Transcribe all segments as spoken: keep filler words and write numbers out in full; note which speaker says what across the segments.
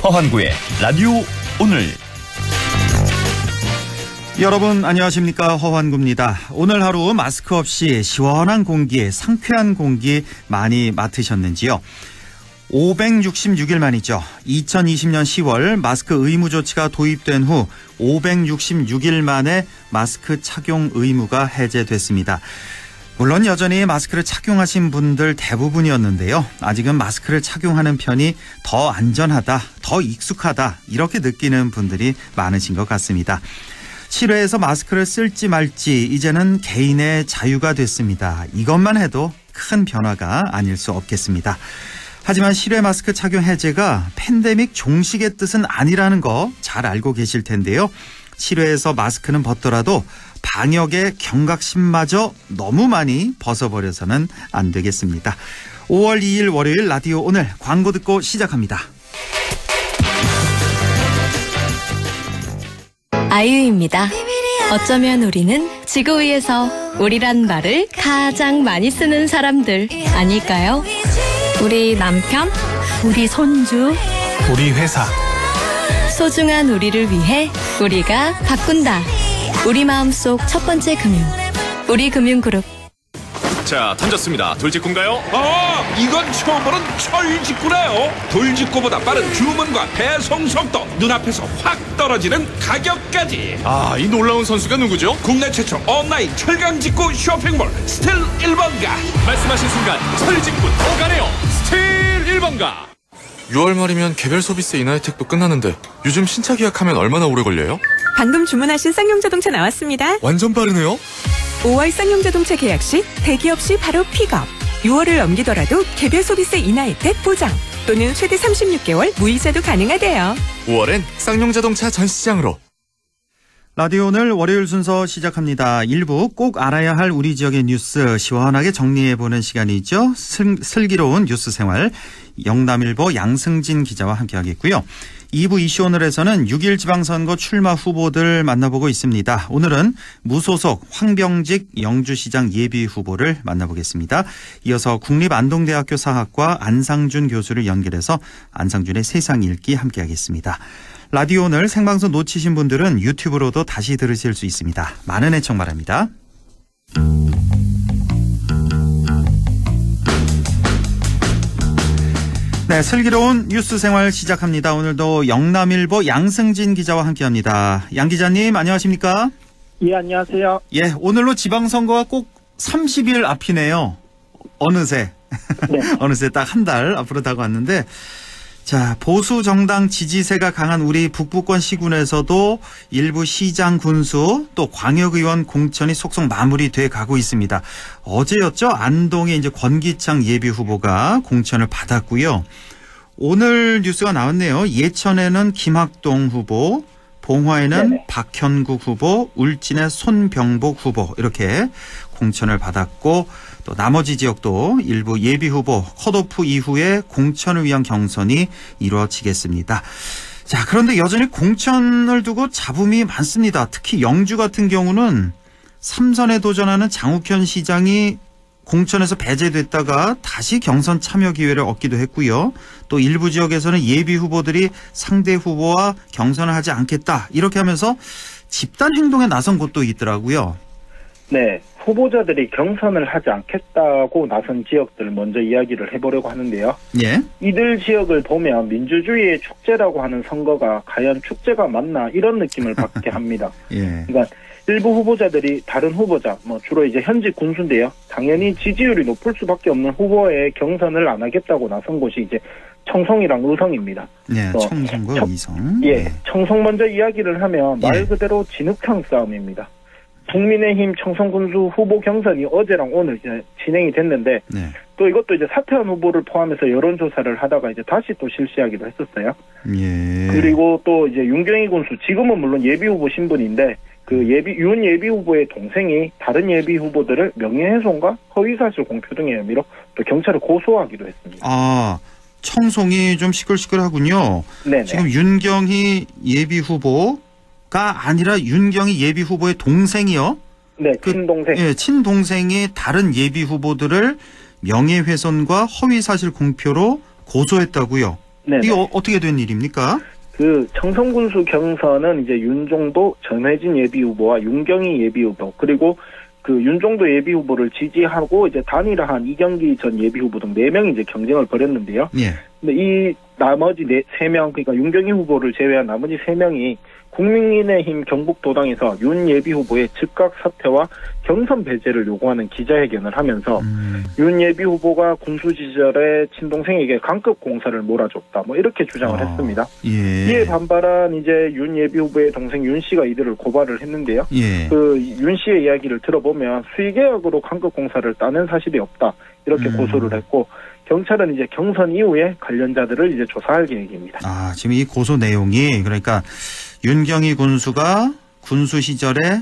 Speaker 1: 허환구의 라디오 오늘.
Speaker 2: 여러분 안녕하십니까, 허환구입니다. 오늘 하루 마스크 없이 시원한 공기, 상쾌한 공기 많이 맡으셨는지요? 오백육십육 일 만이죠. 이천이십 년 시월 마스크 의무 조치가 도입된 후 오백육십육 일 만에 마스크 착용 의무가 해제됐습니다. 물론 여전히 마스크를 착용하신 분들 대부분이었는데요. 아직은 마스크를 착용하는 편이 더 안전하다, 더 익숙하다 이렇게 느끼는 분들이 많으신 것 같습니다. 실외에서 마스크를 쓸지 말지 이제는 개인의 자유가 됐습니다. 이것만 해도 큰 변화가 아닐 수 없겠습니다. 하지만 실외 마스크 착용 해제가 팬데믹 종식의 뜻은 아니라는 거 잘 알고 계실 텐데요. 실외에서 마스크는 벗더라도 방역의 경각심마저 너무 많이 벗어버려서는 안 되겠습니다. 오월 이일 월요일 라디오 오늘 광고 듣고 시작합니다.
Speaker 3: 아이유입니다. 어쩌면 우리는 지구 위에서 우리란 말을 가장 많이 쓰는 사람들 아닐까요? 우리 남편, 우리 손주,
Speaker 4: 우리 회사.
Speaker 3: 소중한 우리를 위해 우리가 바꾼다. 우리 마음속 첫 번째 금융, 우리금융그룹.
Speaker 5: 자, 던졌습니다. 돌직구인가요?
Speaker 6: 아, 이건 처음 보는 철직구네요. 돌직구보다 빠른 주문과 배송 속도, 눈앞에서 확 떨어지는 가격까지.
Speaker 5: 아, 이 놀라운 선수가 누구죠?
Speaker 6: 국내 최초 온라인 철강직구 쇼핑몰 스틸 일 번가.
Speaker 5: 말씀하신 순간 철직구 더 가네요. 스틸 일 번가.
Speaker 4: 유월 말이면 개별 소비세 인하 혜택도 끝나는데 요즘 신차 계약하면 얼마나 오래 걸려요?
Speaker 7: 방금 주문하신 쌍용자동차 나왔습니다.
Speaker 4: 완전 빠르네요.
Speaker 7: 오월 쌍용자동차 계약 시 대기업 시 바로 픽업. 유월을 넘기더라도 개별 소비세 인하 혜택 보장. 또는 최대 삼십육 개월 무이자도 가능하대요.
Speaker 4: 오월엔 쌍용자동차 전시장으로.
Speaker 2: 라디오 오늘 월요일 순서 시작합니다. 일부 꼭 알아야 할 우리 지역의 뉴스 시원하게 정리해보는 시간이죠. 슬, 슬기로운 뉴스 생활, 영남일보 양승진 기자와 함께하겠고요. 이 부 이슈 오늘에서는 육 일 지방선거 출마 후보들 만나보고 있습니다. 오늘은 무소속 황병직 영주시장 예비 후보를 만나보겠습니다. 이어서 국립안동대학교 사학과 안상준 교수를 연결해서 안상준의 세상 읽기 함께하겠습니다. 라디오 오늘 생방송 놓치신 분들은 유튜브로도 다시 들으실 수 있습니다. 많은 애청 바랍니다. 네, 슬기로운 뉴스 생활 시작합니다. 오늘도 영남일보 양승진 기자와 함께합니다. 양 기자님 안녕하십니까?
Speaker 8: 예, 안녕하세요.
Speaker 2: 예, 오늘로 지방선거가 꼭 삼십 일 앞이네요. 어느새.
Speaker 8: 네.
Speaker 2: 어느새 딱 한 달 앞으로 다가왔는데, 자, 보수 정당 지지세가 강한 우리 북부권 시군에서도 일부 시장 군수 또 광역의원 공천이 속속 마무리돼 가고 있습니다. 어제였죠? 안동에 이제 권기창 예비 후보가 공천을 받았고요. 오늘 뉴스가 나왔네요. 예천에는 김학동 후보, 봉화에는 네네. 박현국 후보, 울진의 손병복 후보 이렇게 공천을 받았고, 또 나머지 지역도 일부 예비 후보 컷오프 이후에 공천을 위한 경선이 이루어지겠습니다. 자, 그런데 여전히 공천을 두고 잡음이 많습니다. 특히 영주 같은 경우는 삼선에 도전하는 장욱현 시장이 공천에서 배제됐다가 다시 경선 참여 기회를 얻기도 했고요. 또 일부 지역에서는 예비 후보들이 상대 후보와 경선을 하지 않겠다 이렇게 하면서 집단 행동에 나선 곳도 있더라고요.
Speaker 8: 네, 후보자들이 경선을 하지 않겠다고 나선 지역들을 먼저 이야기를 해보려고 하는데요.
Speaker 2: 예.
Speaker 8: 이들 지역을 보면 민주주의의 축제라고 하는 선거가 과연 축제가 맞나 이런 느낌을 받게 합니다.
Speaker 2: 예.
Speaker 8: 그러니까 일부 후보자들이 다른 후보자, 뭐 주로 이제 현직 군수인데요. 당연히 지지율이 높을 수밖에 없는 후보의 경선을 안 하겠다고 나선 곳이 이제 청송이랑 의성입니다.
Speaker 2: 네, 청송과
Speaker 8: 청,
Speaker 2: 의성.
Speaker 8: 예,
Speaker 2: 네.
Speaker 8: 청송 먼저 이야기를 하면 말
Speaker 2: 예.
Speaker 8: 그대로 진흙탕 싸움입니다. 국민의힘 청송군수 후보 경선이 어제랑 오늘 이제 진행이 됐는데
Speaker 2: 네.
Speaker 8: 또 이것도 이제 사퇴한 후보를 포함해서 여론조사를 하다가 이제 다시 또 실시하기도 했었어요.
Speaker 2: 예.
Speaker 8: 그리고 또 이제 윤경희 군수 지금은 물론 예비 후보 신분인데 그 예비 윤 예비 후보의 동생이 다른 예비 후보들을 명예훼손과 허위사실 공표 등의 혐의로 또 경찰에 고소하기도 했습니다.
Speaker 2: 아, 청송이 좀 시끌시끌하군요.
Speaker 8: 네네.
Speaker 2: 지금 윤경희 예비 후보가 아니라 윤경희 예비 후보의 동생이요.
Speaker 8: 네,
Speaker 2: 그,
Speaker 8: 친동생.
Speaker 2: 예, 친동생이 다른 예비 후보들을 명예훼손과 허위사실 공표로 고소했다고요.
Speaker 8: 네네.
Speaker 2: 이게 어, 어떻게 된 일입니까?
Speaker 8: 그 청송군수 경선은 이제 윤종도, 전혜진 예비 후보와 윤경희 예비 후보 그리고 그 윤종도 예비 후보를 지지하고 이제 단일화한 이경기 전 예비 후보 등 네 명이 이제 경쟁을 벌였는데요.
Speaker 2: 예.
Speaker 8: 근데 이 나머지 네, 세 명, 그러니까 윤경희 후보를 제외한 나머지 세 명이 국민의힘 경북도당에서 윤 예비 후보의 즉각 사퇴와 경선 배제를 요구하는 기자회견을 하면서
Speaker 2: 음.
Speaker 8: 윤 예비 후보가 군수 시절에 친동생에게 강급 공사를 몰아줬다. 뭐 이렇게 주장을
Speaker 2: 아,
Speaker 8: 했습니다.
Speaker 2: 예.
Speaker 8: 이에 반발한 이제 윤 예비 후보의 동생 윤 씨가 이들을 고발을 했는데요.
Speaker 2: 예.
Speaker 8: 그 윤 씨의 이야기를 들어보면 수의계약으로 강급 공사를 따낸 사실이 없다. 이렇게
Speaker 2: 음.
Speaker 8: 고소를 했고 경찰은 이제 경선 이후에 관련자들을 이제 조사할 계획입니다.
Speaker 2: 아, 지금 이 고소 내용이 그러니까 윤경희 군수가 군수 시절에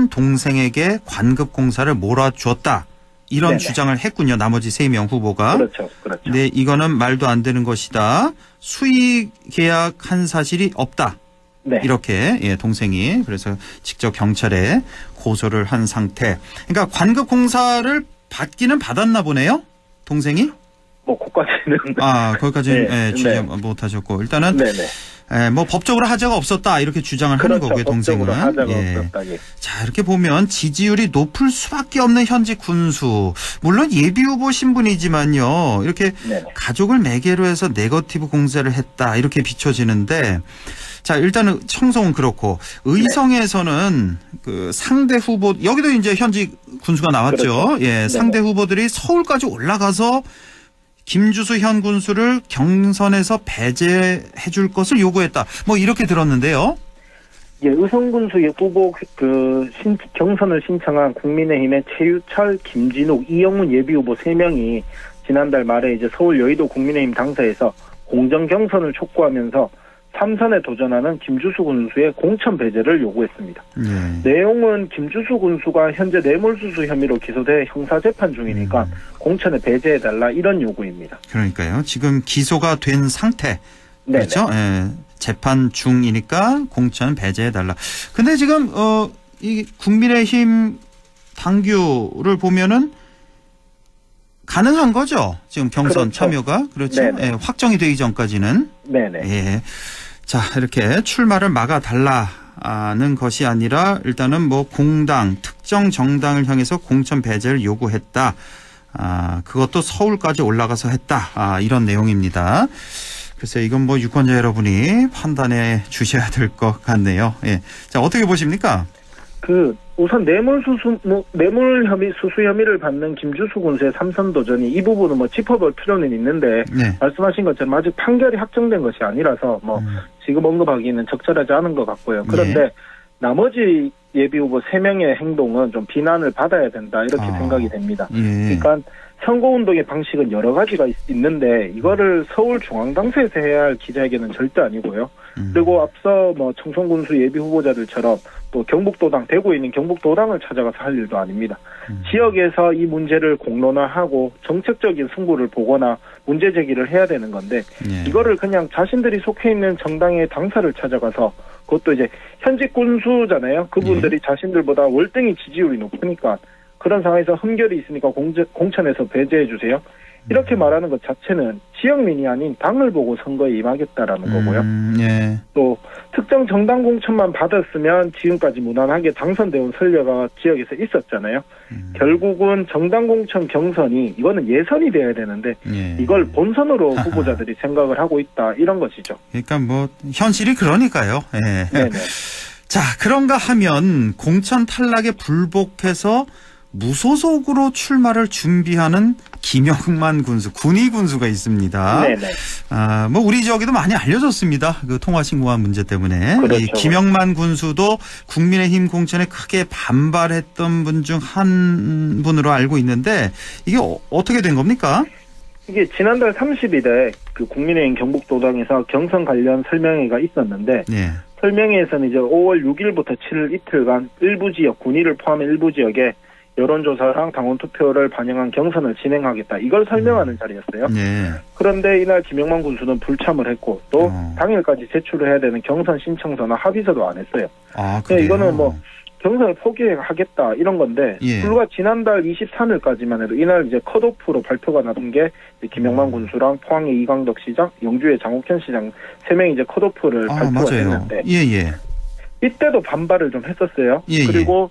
Speaker 2: 친동생에게 관급 공사를 몰아주었다. 이런
Speaker 8: 네네.
Speaker 2: 주장을 했군요. 나머지 세 명 후보가.
Speaker 8: 그렇죠. 그렇죠.
Speaker 2: 네, 이거는 말도 안 되는 것이다. 수의 계약한 사실이 없다.
Speaker 8: 네.
Speaker 2: 이렇게 예, 동생이 그래서 직접 경찰에 고소를 한 상태. 그러니까 관급 공사를 받기는 받았나 보네요. 동생이?
Speaker 8: 뭐 거기까지는
Speaker 2: 아, 거기까지는
Speaker 8: 네,
Speaker 2: 예, 주지
Speaker 8: 네.
Speaker 2: 못하셨고 일단은
Speaker 8: 네네.
Speaker 2: 예, 뭐 법적으로 하자가 없었다 이렇게 주장을
Speaker 8: 그렇죠.
Speaker 2: 하는 거고요. 동생은.
Speaker 8: 법적으로 하자가
Speaker 2: 예.
Speaker 8: 없었다. 예.
Speaker 2: 자, 이렇게 보면 지지율이 높을 수밖에 없는 현직 군수. 물론 예비 후보 신분이지만요. 이렇게
Speaker 8: 네네.
Speaker 2: 가족을 매개로 해서 네거티브 공세를 했다. 이렇게 비춰지는데 자, 일단은 청송은 그렇고 의성에서는 그 상대 후보 여기도 이제 현직 군수가 나왔죠.
Speaker 8: 그렇죠.
Speaker 2: 예, 상대 후보들이 서울까지 올라가서 김주수 현 군수를 경선에서 배제해 줄 것을 요구했다. 뭐 이렇게 들었는데요.
Speaker 8: 예, 의성군수 후보 그 신, 경선을 신청한 국민의힘의 최유철, 김진욱, 이영훈 예비 후보 세 명이 지난달 말에 이제 서울 여의도 국민의힘 당사에서 공정 경선을 촉구하면서 삼선에 도전하는 김주수 군수의 공천 배제를 요구했습니다.
Speaker 2: 네.
Speaker 8: 내용은 김주수 군수가 현재 뇌물수수 혐의로 기소돼 형사재판 중이니까
Speaker 2: 음.
Speaker 8: 공천에 배제해달라 이런 요구입니다.
Speaker 2: 그러니까요. 지금 기소가 된 상태.
Speaker 8: 네네.
Speaker 2: 그렇죠? 예. 재판 중이니까 공천 배제해달라. 근데 지금, 어, 이 국민의힘 당규를 보면은 가능한 거죠? 지금 경선
Speaker 8: 그렇죠.
Speaker 2: 참여가. 그렇죠?
Speaker 8: 네네.
Speaker 2: 예, 확정이 되기 전까지는.
Speaker 8: 네네.
Speaker 2: 예. 자, 이렇게 출마를 막아달라는 것이 아니라 일단은 뭐 공당, 특정 정당을 향해서 공천 배제를 요구했다. 아, 그것도 서울까지 올라가서 했다. 아, 이런 내용입니다. 글쎄, 이건 뭐 유권자 여러분이 판단해 주셔야 될 것 같네요. 예. 자, 어떻게 보십니까?
Speaker 8: 그 우선 뇌물수수 뭐 뇌물 혐의 수수 혐의를 받는 김주수 군수의 삼선 도전이 이 부분은 뭐 짚어볼 필요는 있는데
Speaker 2: 네.
Speaker 8: 말씀하신 것처럼 아직 판결이 확정된 것이 아니라서 뭐
Speaker 2: 음.
Speaker 8: 지금 언급하기는 적절하지 않은 것 같고요. 그런데
Speaker 2: 예.
Speaker 8: 나머지 예비 후보 세 명의 행동은 좀 비난을 받아야 된다 이렇게
Speaker 2: 아.
Speaker 8: 생각이 됩니다.
Speaker 2: 예.
Speaker 8: 그러니까 선거운동의 방식은 여러 가지가 있, 있는데 이거를 서울중앙당사에서 해야 할 기자회견은 절대 아니고요.
Speaker 2: 음.
Speaker 8: 그리고 앞서 뭐 청송군수 예비 후보자들처럼 또 경북도당, 대구에 있는 경북도당을 찾아가서 할 일도 아닙니다.
Speaker 2: 음.
Speaker 8: 지역에서 이 문제를 공론화하고 정책적인 승부를 보거나 문제 제기를 해야 되는 건데
Speaker 2: 예.
Speaker 8: 이거를 그냥 자신들이 속해 있는 정당의 당사를 찾아가서 그것도 이제 현직 군수잖아요. 그분들이
Speaker 2: 예.
Speaker 8: 자신들보다 월등히 지지율이 높으니까 그런 상황에서 흠결이 있으니까 공제, 공천에서 배제해 주세요. 이렇게
Speaker 2: 음.
Speaker 8: 말하는 것 자체는 지역민이 아닌 당을 보고 선거에 임하겠다라는 거고요.
Speaker 2: 음, 예.
Speaker 8: 또 특정 정당 공천만 받았으면 지금까지 무난하게 당선되어 온 선례가 지역에서 있었잖아요.
Speaker 2: 음.
Speaker 8: 결국은 정당 공천 경선이 이거는 예선이 돼야 되는데
Speaker 2: 예.
Speaker 8: 이걸 본선으로
Speaker 2: 하하.
Speaker 8: 후보자들이 생각을 하고 있다 이런 것이죠.
Speaker 2: 그러니까 뭐 현실이 그러니까요. 예.
Speaker 8: 네네.
Speaker 2: 자, 그런가 하면 공천 탈락에 불복해서 무소속으로 출마를 준비하는 김영만 군수, 군의 군수가 있습니다.
Speaker 8: 네네.
Speaker 2: 아, 뭐 우리 지역에도 많이 알려졌습니다. 그 통화 신고한 문제 때문에.
Speaker 8: 그렇죠.
Speaker 2: 이 김영만 군수도 국민의힘 공천에 크게 반발했던 분 중 한 분으로 알고 있는데 이게 어, 어떻게 된 겁니까?
Speaker 8: 이게 지난달 삼십일에 그 국민의힘 경북도당에서 경선 관련 설명회가 있었는데
Speaker 2: 네.
Speaker 8: 설명회에서는 이제 오월 육일부터 칠일 이틀간 일부 지역, 군의를 포함한 일부 지역에 여론조사랑 당원투표를 반영한 경선을 진행하겠다. 이걸 설명하는 자리였어요.
Speaker 2: 네.
Speaker 8: 그런데 이날 김영만 군수는 불참을 했고 또
Speaker 2: 어.
Speaker 8: 당일까지 제출을 해야 되는 경선 신청서나 합의서도 안 했어요.
Speaker 2: 아,
Speaker 8: 그래,
Speaker 2: 그래요?
Speaker 8: 이거는 뭐 경선을 포기하겠다 이런 건데
Speaker 2: 예.
Speaker 8: 불과 지난달 이십삼 일까지만 해도 이날 이제 컷오프로 발표가 나온 게 김영만 군수랑 포항의 이광덕 시장, 영주의 장욱현 시장 세 명이 이제 컷오프를
Speaker 2: 아,
Speaker 8: 발표가
Speaker 2: 맞아요.
Speaker 8: 됐는데
Speaker 2: 예, 예.
Speaker 8: 이때도 반발을 좀 했었어요.
Speaker 2: 예,
Speaker 8: 그리고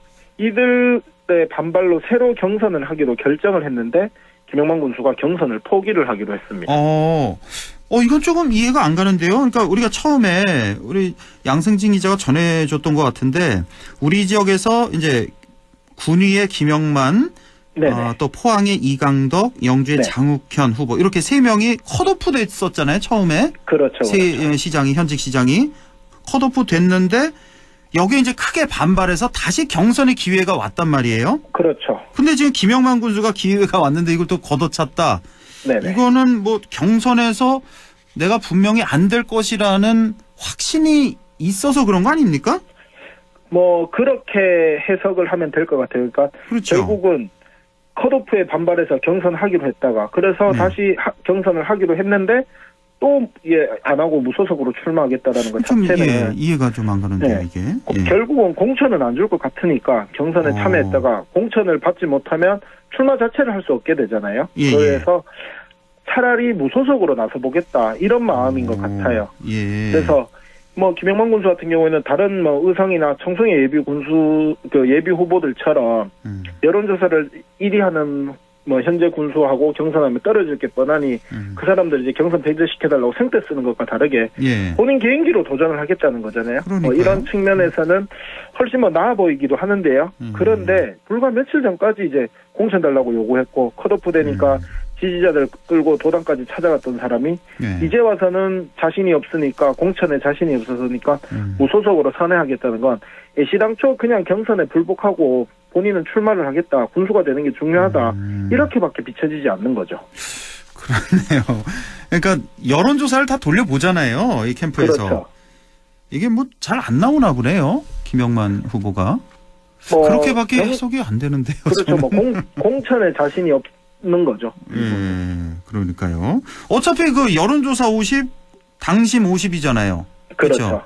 Speaker 8: 이들의 반발로 새로 경선을 하기로 결정을 했는데 김영만 군수가 경선을 포기를 하기로 했습니다.
Speaker 2: 어, 어, 이건 조금 이해가 안 가는데요. 그러니까 우리가 처음에 우리 양승진 기자가 전해줬던 것 같은데 우리 지역에서 이제 군위의 김영만, 어, 또 포항의 이강덕, 영주의
Speaker 8: 네.
Speaker 2: 장욱현 후보 이렇게 세 명이 컷오프 됐었잖아요. 처음에
Speaker 8: 그렇죠.
Speaker 2: 세
Speaker 8: 그렇죠.
Speaker 2: 시장이 현직 시장이 컷오프 됐는데 여기에 이제 크게 반발해서 다시 경선의 기회가 왔단 말이에요.
Speaker 8: 그렇죠.
Speaker 2: 근데 지금 김영만 군수가 기회가 왔는데 이걸 또 걷어찼다.
Speaker 8: 네네.
Speaker 2: 이거는 뭐 경선에서 내가 분명히 안 될 것이라는 확신이 있어서 그런 거 아닙니까?
Speaker 8: 뭐 그렇게 해석을 하면 될 것 같아요. 그러니까
Speaker 2: 그렇죠.
Speaker 8: 결국은 컷오프에 반발해서 경선하기로 했다가 그래서
Speaker 2: 네.
Speaker 8: 다시 하, 경선을 하기로 했는데 또 예, 안 하고 무소속으로 출마하겠다라는 것
Speaker 2: 좀
Speaker 8: 자체는
Speaker 2: 예, 이해가 좀 안 가는데요,
Speaker 8: 네.
Speaker 2: 이게.
Speaker 8: 고-
Speaker 2: 예.
Speaker 8: 결국은 공천은 안 줄 것 같으니까 경선에
Speaker 2: 어.
Speaker 8: 참여했다가 공천을 받지 못하면 출마 자체를 할 수 없게 되잖아요.
Speaker 2: 예,
Speaker 8: 그래서 차라리 무소속으로 나서보겠다 이런 마음인 것
Speaker 2: 어,
Speaker 8: 같아요.
Speaker 2: 예.
Speaker 8: 그래서 뭐 김영만 군수 같은 경우에는 다른 뭐 의성이나 청송의 예비 군수 그 예비 후보들처럼
Speaker 2: 음,
Speaker 8: 여론조사를 일 위 하는 뭐 현재 군수하고 경선하면 떨어질 게 뻔하니
Speaker 2: 음.
Speaker 8: 그 사람들 이제 경선 배제시켜달라고 생떼 쓰는 것과 다르게
Speaker 2: 예.
Speaker 8: 본인 개인기로 도전을 하겠다는 거잖아요. 뭐
Speaker 2: 그러니까요.
Speaker 8: 이런 측면에서는 훨씬 뭐 나아 보이기도 하는데요.
Speaker 2: 음.
Speaker 8: 그런데 불과 며칠 전까지 이제 공천 달라고 요구했고 컷오프 되니까
Speaker 2: 음.
Speaker 8: 지지자들 끌고 도당까지 찾아갔던 사람이
Speaker 2: 예.
Speaker 8: 이제 와서는 자신이 없으니까 공천에 자신이 없어서니까
Speaker 2: 음.
Speaker 8: 무소속으로 선회하겠다는 건 애시당초 그냥 경선에 불복하고 본인은 출마를 하겠다, 군수가 되는 게 중요하다
Speaker 2: 음.
Speaker 8: 이렇게밖에 비춰지지 않는 거죠.
Speaker 2: 그렇네요. 그러니까 여론조사를 다 돌려보잖아요, 이 캠프에서.
Speaker 8: 그렇죠.
Speaker 2: 이게 뭐 잘 안 나오나 보네요, 김영만 후보가.
Speaker 8: 뭐
Speaker 2: 그렇게밖에
Speaker 8: 경-
Speaker 2: 해석이 안 되는데요.
Speaker 8: 그렇죠.
Speaker 2: 저는.
Speaker 8: 뭐 공, 공천에 자신이 없는 거죠.
Speaker 2: 예, 그러니까요. 어차피 그 여론조사 오십, 당심 오십이잖아요.
Speaker 8: 그렇죠.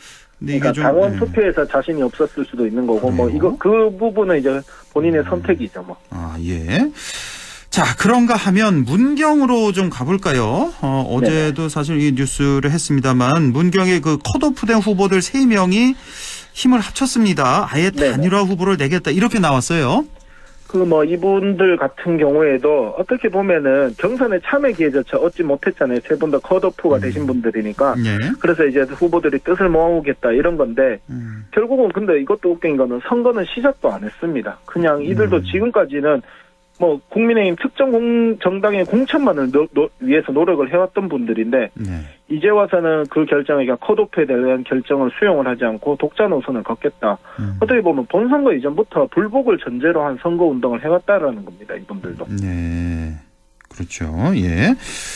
Speaker 2: 근데 이게
Speaker 8: 그러니까
Speaker 2: 좀,
Speaker 8: 당원
Speaker 2: 예.
Speaker 8: 투표에서 자신이 없었을 수도 있는 거고, 뭐
Speaker 2: 그래요?
Speaker 8: 이거 그 부분은 이제 본인의 선택이죠, 뭐.
Speaker 2: 아, 예. 자, 그런가 하면 문경으로 좀 가볼까요? 어, 어제도 사실 이 뉴스를 했습니다만 문경의 그 컷오프된 후보들 세 명이 힘을 합쳤습니다. 아예
Speaker 8: 네네.
Speaker 2: 단일화 후보를 내겠다 이렇게 나왔어요.
Speaker 8: 그 뭐 이분들 같은 경우에도 어떻게 보면은 경선에 참여 기회조차 얻지 못했잖아요. 세 분 다 컷오프가 되신 분들이니까.
Speaker 2: 네.
Speaker 8: 그래서 이제 후보들이 뜻을 모아오겠다 이런 건데
Speaker 2: 음.
Speaker 8: 결국은 근데 이것도 웃긴 거는 선거는 시작도 안 했습니다. 그냥 이들도
Speaker 2: 음.
Speaker 8: 지금까지는 뭐 국민의힘 특정 공, 정당의 공천만을 노, 노, 위해서 노력을 해왔던 분들인데
Speaker 2: 네.
Speaker 8: 이제 와서는 그 결정에 컷오프에 대한 결정을 수용을 하지 않고 독자 노선을 걷겠다.
Speaker 2: 음.
Speaker 8: 어떻게 보면 본선거 이전부터 불복을 전제로 한 선거 운동을 해왔다라는 겁니다. 이분들도.
Speaker 2: 네. 그렇죠. 예.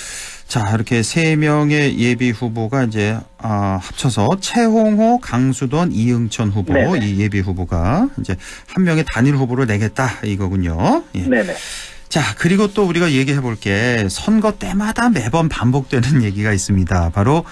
Speaker 2: 자, 이렇게 세 명의 예비 후보가 이제 아, 합쳐서 최홍호, 강수돈, 이응천 후보
Speaker 8: 네네.
Speaker 2: 이 예비 후보가 이제 한 명의 단일 후보를 내겠다 이거군요. 예.
Speaker 8: 네네.
Speaker 2: 자, 그리고 또 우리가 얘기해 볼 게 선거 때마다 매번 반복되는 얘기가 있습니다. 바로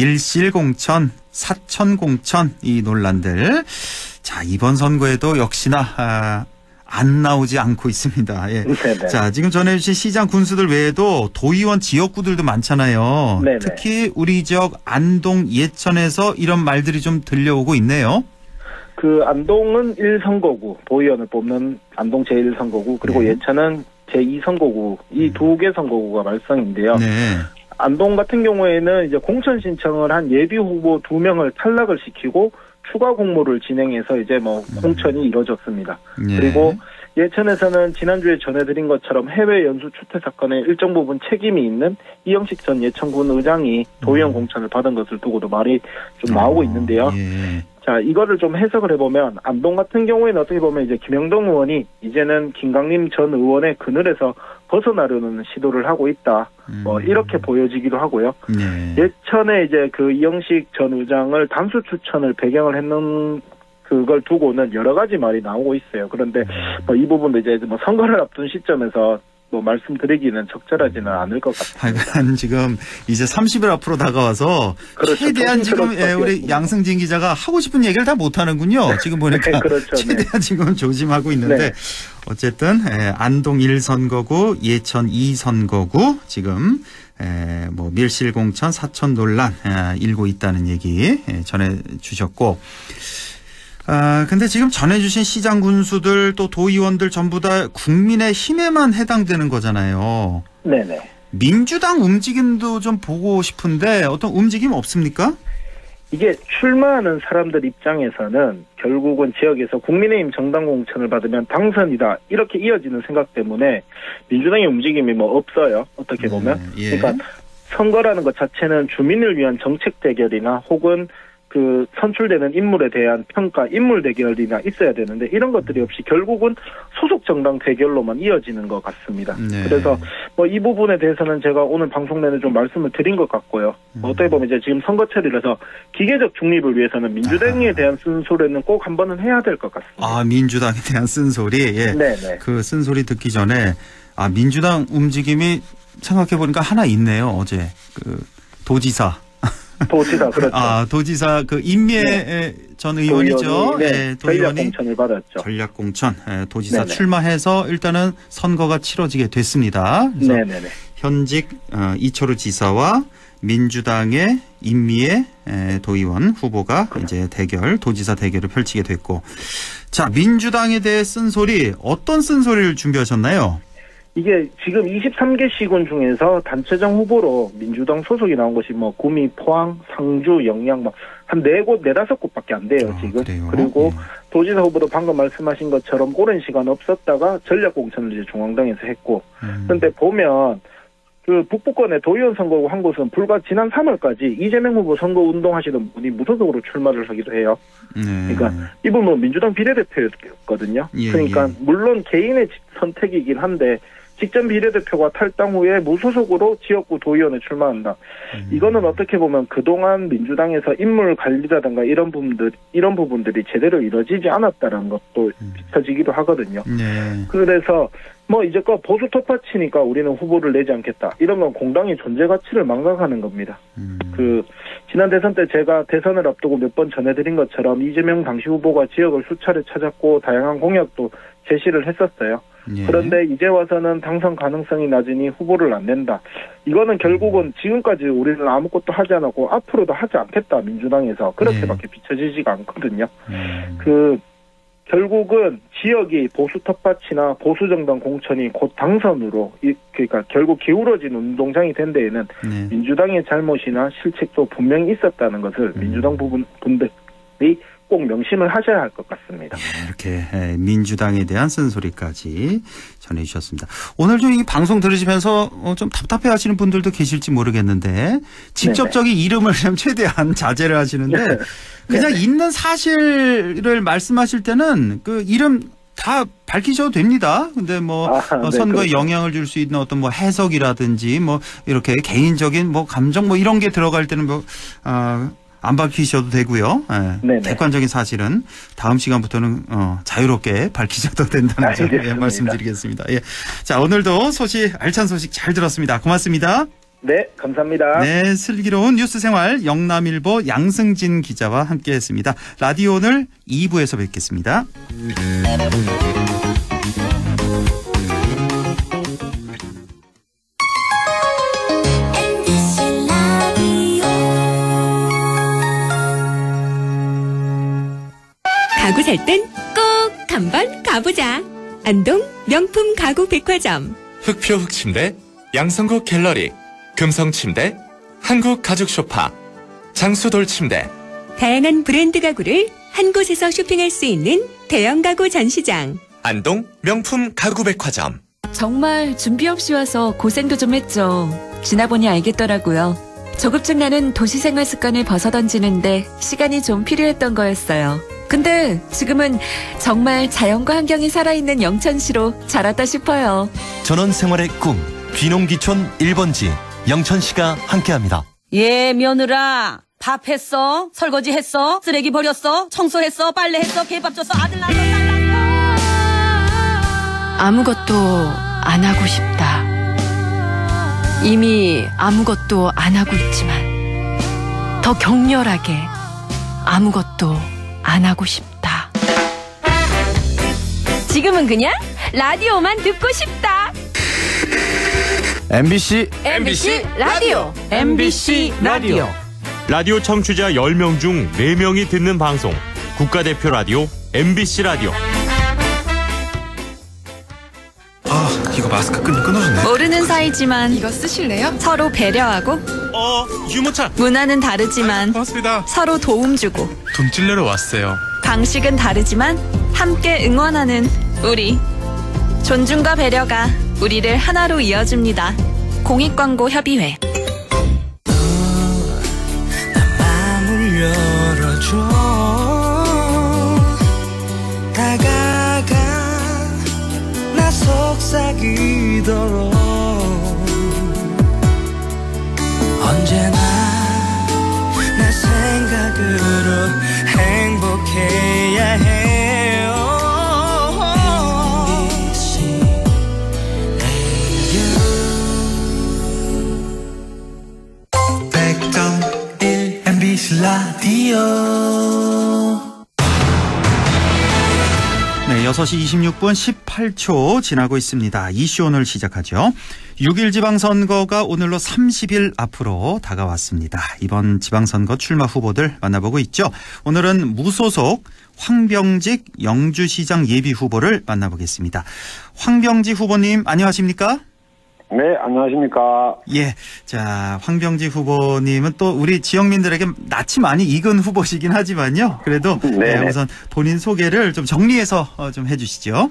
Speaker 2: 밀실 공천, 사천 공천 이 논란들. 자, 이번 선거에도 역시나 아, 안 나오지 않고 있습니다. 예.
Speaker 8: 네네.
Speaker 2: 자, 지금 전해주신 시장 군수들 외에도 도의원 지역구들도 많잖아요.
Speaker 8: 네네.
Speaker 2: 특히 우리 지역 안동 예천에서 이런 말들이 좀 들려오고 있네요.
Speaker 8: 그 안동은 일 선거구, 도의원을 뽑는 안동 제일 선거구, 그리고
Speaker 2: 네.
Speaker 8: 예천은 제이 선거구, 이 두 개 선거구가 말썽인데요.
Speaker 2: 네.
Speaker 8: 안동 같은 경우에는 이제 공천 신청을 한 예비 후보 두 명을 탈락을 시키고 추가 공모를 진행해서 이제 뭐 공천이 이뤄졌습니다.
Speaker 2: 네.
Speaker 8: 그리고 예천에서는 지난주에 전해드린 것처럼 해외 연수 추태 사건에 일정 부분 책임이 있는 이영식 전 예천군 의장이 도의원 공천을 받은 것을 두고도 말이 좀 나오고 있는데요.
Speaker 2: 예.
Speaker 8: 자, 이거를 좀 해석을 해보면 안동 같은 경우에는 어떻게 보면 이제 김영동 의원이 이제는 김강림 전 의원의 그늘에서 벗어나려는 시도를 하고 있다. 뭐
Speaker 2: 음.
Speaker 8: 이렇게 보여지기도 하고요.
Speaker 2: 네.
Speaker 8: 예천에 이제 그 이영식 전 의장을 단수 추천을 배경을 했는 그걸 두고는 여러 가지 말이 나오고 있어요. 그런데 뭐 이 부분도 이제 뭐 선거를 앞둔 시점에서 뭐 말씀드리기는 적절하지는 않을 것 같습니다.
Speaker 2: 하여간 지금 이제 삼십 일 앞으로 다가와서
Speaker 8: 그렇죠.
Speaker 2: 최대한 지금 예, 우리 양승진 기자가 하고 싶은 얘기를 다 못하는군요. 지금 보니까
Speaker 8: 네, 그렇죠.
Speaker 2: 최대한
Speaker 8: 네.
Speaker 2: 지금 조심하고 있는데
Speaker 8: 네.
Speaker 2: 어쨌든 예, 안동 일 선거구, 예천 이 선거구 지금 에, 뭐 밀실공천 사천 논란 에, 일고 있다는 얘기 에, 전해주셨고, 아 근데 지금 전해주신 시장 군수들 또 도의원들 전부 다 국민의힘에만 해당되는 거잖아요.
Speaker 8: 네네.
Speaker 2: 민주당 움직임도 좀 보고 싶은데 어떤 움직임 없습니까?
Speaker 8: 이게 출마하는 사람들 입장에서는 결국은 지역에서 국민의힘 정당 공천을 받으면 당선이다 이렇게 이어지는 생각 때문에 민주당의 움직임이 뭐 없어요. 어떻게 보면.
Speaker 2: 네, 예.
Speaker 8: 그러니까 선거라는 것 자체는 주민을 위한 정책 대결이나 혹은 그 선출되는 인물에 대한 평가, 인물 대결이나 있어야 되는데 이런 것들이 없이 결국은 소속 정당 대결로만 이어지는 것 같습니다.
Speaker 2: 네.
Speaker 8: 그래서 뭐 이 부분에 대해서는 제가 오늘 방송 내내 좀 말씀을 드린 것 같고요.
Speaker 2: 음.
Speaker 8: 어떻게 보면 이제 지금 선거철이라서 기계적 중립을 위해서는 민주당에 대한 쓴소리는 꼭 한 번은 해야 될 것 같습니다.
Speaker 2: 아 민주당에 대한 쓴소리, 예.
Speaker 8: 네네.
Speaker 2: 그 쓴소리 듣기 전에 아 민주당 움직임이 생각해 보니까 하나 있네요. 어제 그 도지사.
Speaker 8: 도지사 그렇죠.
Speaker 2: 아 도지사 그 임미애
Speaker 8: 네.
Speaker 2: 전 의원이죠.
Speaker 8: 도의원이, 네,
Speaker 2: 예, 도의원이
Speaker 8: 전략 공천을 받았죠.
Speaker 2: 전략 공천 예, 도지사
Speaker 8: 네네.
Speaker 2: 출마해서 일단은 선거가 치러지게 됐습니다. 그래서
Speaker 8: 네네네.
Speaker 2: 현직 어, 이철우 지사와 민주당의 임미애 에, 도의원 후보가 이제 대결 도지사 대결을 펼치게 됐고, 자 민주당에 대해 쓴소리 어떤 쓴소리를 준비하셨나요?
Speaker 8: 이게 지금 이십삼 개 시군 중에서 단체장 후보로 민주당 소속이 나온 곳이 뭐 구미, 포항, 상주, 영양 뭐 한 네 곳, 네다섯 곳밖에 안 돼요,
Speaker 2: 아,
Speaker 8: 지금.
Speaker 2: 그래요?
Speaker 8: 그리고
Speaker 2: 예.
Speaker 8: 도지사 후보도 방금 말씀하신 것처럼 오랜 시간 없었다가 전략 공천을 이제 중앙당에서 했고.
Speaker 2: 음.
Speaker 8: 그런데 보면 그 북부권의 도의원 선거구 한 곳은 불과 지난 삼월까지 이재명 후보 선거 운동하시던 분이 무소속으로 출마를 하기도 해요.
Speaker 2: 네.
Speaker 8: 그러니까 이분은 민주당 비례대표였거든요.
Speaker 2: 예,
Speaker 8: 그러니까
Speaker 2: 예.
Speaker 8: 물론 개인의 선택이긴 한데 직전 비례대표가 탈당 후에 무소속으로 지역구 도의원에 출마한다.
Speaker 2: 음.
Speaker 8: 이거는 어떻게 보면 그동안 민주당에서 인물 관리라든가 이런 부분들 이런 부분들이 제대로 이루어지지 않았다는 것도 비춰지기도 하거든요.
Speaker 2: 네.
Speaker 8: 그래서 뭐 이제껏 보수 톱파치니까 우리는 후보를 내지 않겠다. 이런 건 공당의 존재 가치를 망각하는 겁니다.
Speaker 2: 음.
Speaker 8: 그 지난 대선 때 제가 대선을 앞두고 몇 번 전해드린 것처럼 이재명 당시 후보가 지역을 수차례 찾았고 다양한 공약도 제시를 했었어요.
Speaker 2: 예.
Speaker 8: 그런데 이제 와서는 당선 가능성이 낮으니 후보를 안 낸다. 이거는 결국은 지금까지 우리는 아무것도 하지 않았고 앞으로도 하지 않겠다. 민주당에서 그렇게밖에 비춰지지가 않거든요.
Speaker 2: 음.
Speaker 8: 그 결국은 지역이 보수 텃밭이나 보수 정당 공천이 곧 당선으로 이, 그러니까 결국 기울어진 운동장이 된 데에는
Speaker 2: 네.
Speaker 8: 민주당의 잘못이나 실책도 분명히 있었다는 것을
Speaker 2: 음.
Speaker 8: 민주당 부분 분들이 꼭 명심을 하셔야 할 것 같습니다.
Speaker 2: 이렇게 민주당에 대한 쓴소리까지 전해주셨습니다. 오늘 좀 이 방송 들으시면서 좀 답답해하시는 분들도 계실지 모르겠는데 직접적인 네네. 이름을 좀 최대한 자제를 하시는데
Speaker 8: 네.
Speaker 2: 그냥
Speaker 8: 네네.
Speaker 2: 있는 사실을 말씀하실 때는 그 이름 다 밝히셔도 됩니다. 근데 뭐
Speaker 8: 아, 네,
Speaker 2: 선거에
Speaker 8: 그렇죠.
Speaker 2: 영향을 줄 수 있는 어떤 뭐 해석이라든지 뭐 이렇게 개인적인 뭐 감정 뭐 이런 게 들어갈 때는 뭐 아. 안 밝히셔도 되고요. 네. 객관적인 사실은 다음 시간부터는 어, 자유롭게 밝히셔도 된다는 점 예, 말씀드리겠습니다. 예. 자 오늘도 소식 알찬 소식 잘 들었습니다. 고맙습니다.
Speaker 8: 네, 감사합니다.
Speaker 2: 네, 슬기로운 뉴스생활 영남일보 양승진 기자와 함께했습니다. 라디오 오늘 이 부에서 뵙겠습니다.
Speaker 7: 가구 살 땐 꼭 한번 가보자. 안동 명품 가구 백화점.
Speaker 4: 흑표 흑침대, 양성국 갤러리, 금성침대, 한국 가죽 소파, 장수돌 침대.
Speaker 7: 다양한 브랜드 가구를 한 곳에서 쇼핑할 수 있는 대형 가구 전시장.
Speaker 4: 안동 명품 가구 백화점.
Speaker 9: 정말 준비 없이 와서 고생도 좀 했죠. 지나보니 알겠더라고요. 조급증 나는 도시생활 습관을 벗어던지는데 시간이 좀 필요했던 거였어요. 근데 지금은 정말 자연과 환경이 살아있는 영천시로 자랐다 싶어요.
Speaker 1: 전원생활의 꿈 귀농귀촌 일 번지 영천시가 함께합니다.
Speaker 10: 예, 며느라. 밥 했어? 설거지 했어? 쓰레기 버렸어? 청소했어? 빨래했어? 개밥 줬어? 아들 낳았어? 딸 낳았어?
Speaker 3: 아무것도 안 하고 싶다. 이미 아무것도 안 하고 있지만 더 격렬하게 아무것도 안 하고 싶다.
Speaker 11: 지금은 그냥 라디오만 듣고 싶다.
Speaker 12: 엠비씨
Speaker 11: 엠비씨 라디오.
Speaker 5: 엠비씨 라디오. 라디오 청취자 열 명 중 네 명이 듣는 방송. 국가대표 라디오 엠비씨 라디오.
Speaker 4: 아, 이거 마스크 끈 끊어졌네.
Speaker 9: 모르는 사이지만
Speaker 11: 이거 쓰실래요?
Speaker 9: 서로 배려하고
Speaker 5: 어, 유모차.
Speaker 9: 문화는 다르지만
Speaker 5: 고맙습니다.
Speaker 9: 서로 도움 주고
Speaker 4: 돈 찔러러 왔어요.
Speaker 9: 방식은 다르지만 함께 응원하는 우리. 존중과 배려가 우리를 하나로 이어줍니다. 공익광고협의회.
Speaker 13: 마음을 열어줘. 다가가 나 속삭이도록. 언제나 내 생각으로 행복해야 해요. 백 점 일 엠비씨 라디오.
Speaker 2: 네, 여섯 시 이십육 분 십팔 초 지나고 있습니다. 이슈 오늘 시작하죠. 육 일 지방선거가 오늘로 삼십 일 앞으로 다가왔습니다. 이번 지방선거 출마 후보들 만나보고 있죠. 오늘은 무소속 황병직 영주시장 예비 후보를 만나보겠습니다. 황병직 후보님 안녕하십니까?
Speaker 14: 네, 안녕하십니까.
Speaker 2: 예. 자, 황병직 후보님은 또 우리 지역민들에게 낯이 많이 익은 후보시긴 하지만요. 그래도 네, 우선 본인 소개를 좀 정리해서 좀 해주시죠.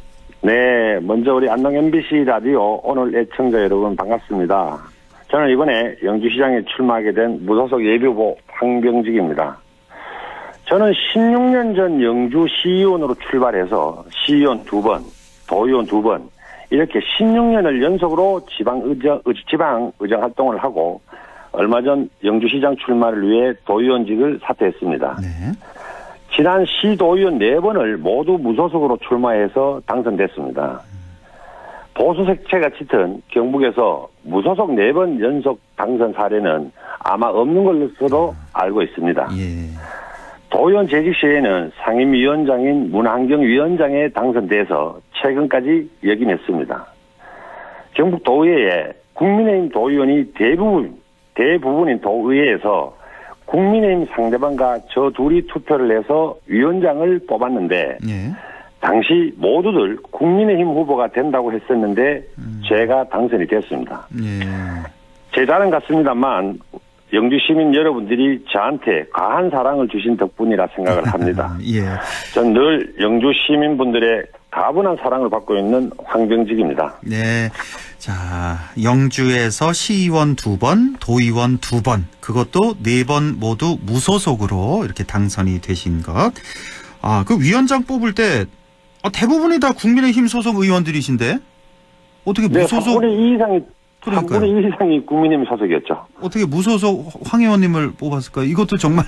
Speaker 14: 네, 먼저 우리 안동 엠비씨 라디오 오늘 애청자 여러분 반갑습니다. 저는 이번에 영주시장에 출마하게 된 무소속 예비후보 황병직입니다. 저는 십육 년 전 영주시의원으로 출발해서 시의원 두 번, 도의원 두 번, 이렇게 십육 년을 연속으로 지방의정, 지방의정 활동을 하고 얼마 전 영주시장 출마를 위해 도의원직을 사퇴했습니다. 네. 지난 시도의원 네 번을 모두 무소속으로 출마해서 당선됐습니다. 보수 색채가 짙은 경북에서 무소속 네 번 연속 당선 사례는 아마 없는 것으로 알고 있습니다. 예. 도의원 재직 시에는 상임위원장인 문환경위원장에 당선돼서 최근까지 역임했습니다. 경북 도의회에 국민의힘 도의원이 대부분, 대부분인 도의회에서 국민의힘 상대방과 저 둘이 투표를 해서 위원장을 뽑았는데 예. 당시 모두들 국민의힘 후보가 된다고 했었는데 음. 제가 당선이 됐습니다. 예. 제 자랑 같습니다만 영주 시민 여러분들이 저한테 과한 사랑을 주신 덕분이라 생각을 합니다. 예. 전 늘 영주 시민분들의 가분한 사랑을 받고 있는 황병직입니다.
Speaker 2: 네. 자, 영주에서 시의원 두 번, 도의원 두 번, 그것도 네 번 모두 무소속으로 이렇게 당선이 되신 것. 아, 그 위원장 뽑을 때 대부분이 다 국민의힘 소속 의원들이신데 어떻게 무소속?
Speaker 14: 네, 삼분의 이 이상이
Speaker 2: 그러니까요.
Speaker 14: 삼분의 일 이상이 국민의힘 소속이었죠.
Speaker 2: 어떻게 무소속 황 의원님을 뽑았을까요? 이것도 정말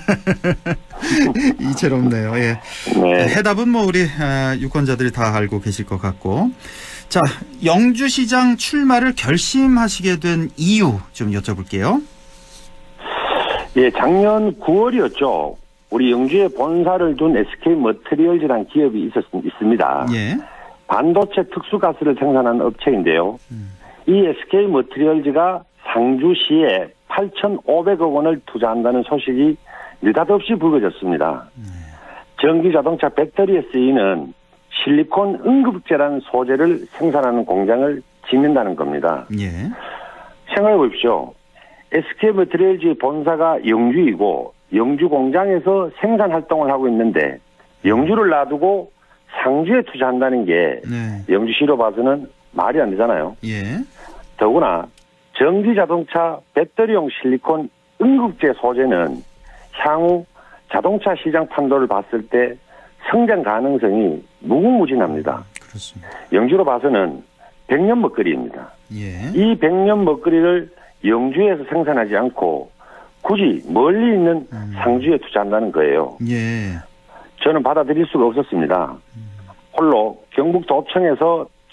Speaker 2: 이채롭네요. 예. 네. 해답은 뭐 우리 유권자들이 다 알고 계실 것 같고. 자, 영주시장 출마를 결심하시게 된 이유 좀 여쭤볼게요.
Speaker 14: 예, 작년 구월이었죠. 우리 영주에 본사를 둔 에스케이 머티리얼즈라는 기업이 있었, 있습니다. 예. 반도체 특수가스를 생산하는 업체인데요. 음. 이 에스케이 머티리얼즈가 상주시에 팔천오백억 원을 투자한다는 소식이 느닷없이 불거졌습니다. 네. 전기자동차 배터리에 쓰이는 실리콘 응급제라는 소재를 생산하는 공장을 짓는다는 겁니다. 예. 생각해 보십시오. 에스케이 머티리얼즈의 본사가 영주이고 영주 공장에서 생산 활동을 하고 있는데 영주를 놔두고 상주에 투자한다는 게 네. 영주시로 봐서는 말이 안 되잖아요. 예. 더구나 전기자동차 배터리용 실리콘 응급제 소재는 향후 자동차 시장 판도를 봤을 때 성장 가능성이 무궁무진합니다.
Speaker 2: 그렇습니다.
Speaker 14: 영주로 봐서는 백 년 먹거리입니다.
Speaker 2: 예.
Speaker 14: 이 백 년 먹거리를 영주에서 생산하지 않고 굳이 멀리 있는 음. 상주에 투자한다는 거예요.
Speaker 2: 예.
Speaker 14: 저는 받아들일 수가 없었습니다. 홀로 경북도청에서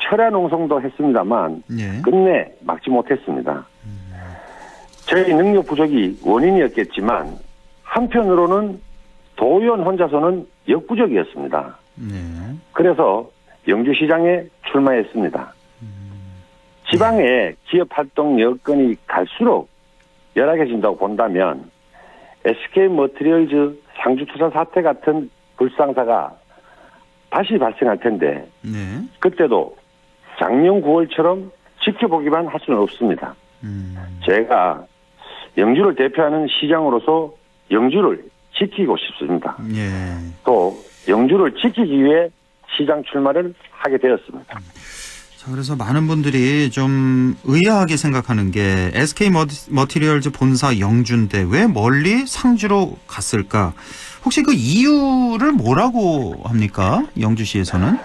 Speaker 14: 철야 농성도 했습니다만
Speaker 2: 예.
Speaker 14: 끝내 막지 못했습니다. 저희 능력 부족이 원인이었겠지만 한편으로는 도의원 혼자서는 역부족이었습니다.
Speaker 2: 네.
Speaker 14: 그래서 영주시장에 출마했습니다. 지방의 기업활동 여건이 갈수록 열악해진다고 본다면 에스케이머티리얼즈 상주투자 사태 같은 불상사가 다시 발생할 텐데
Speaker 2: 네.
Speaker 14: 그때도 작년 구월처럼 지켜보기만 할 수는 없습니다.
Speaker 2: 음.
Speaker 14: 제가 영주를 대표하는 시장으로서 영주를 지키고 싶습니다.
Speaker 2: 예.
Speaker 14: 또 영주를 지키기 위해 시장 출마를 하게 되었습니다.
Speaker 2: 자, 그래서 많은 분들이 좀 의아하게 생각하는 게 에스케이 머티리얼즈 본사 영주인데 왜 멀리 상주로 갔을까? 혹시 그 이유를 뭐라고 합니까? 영주시에서는?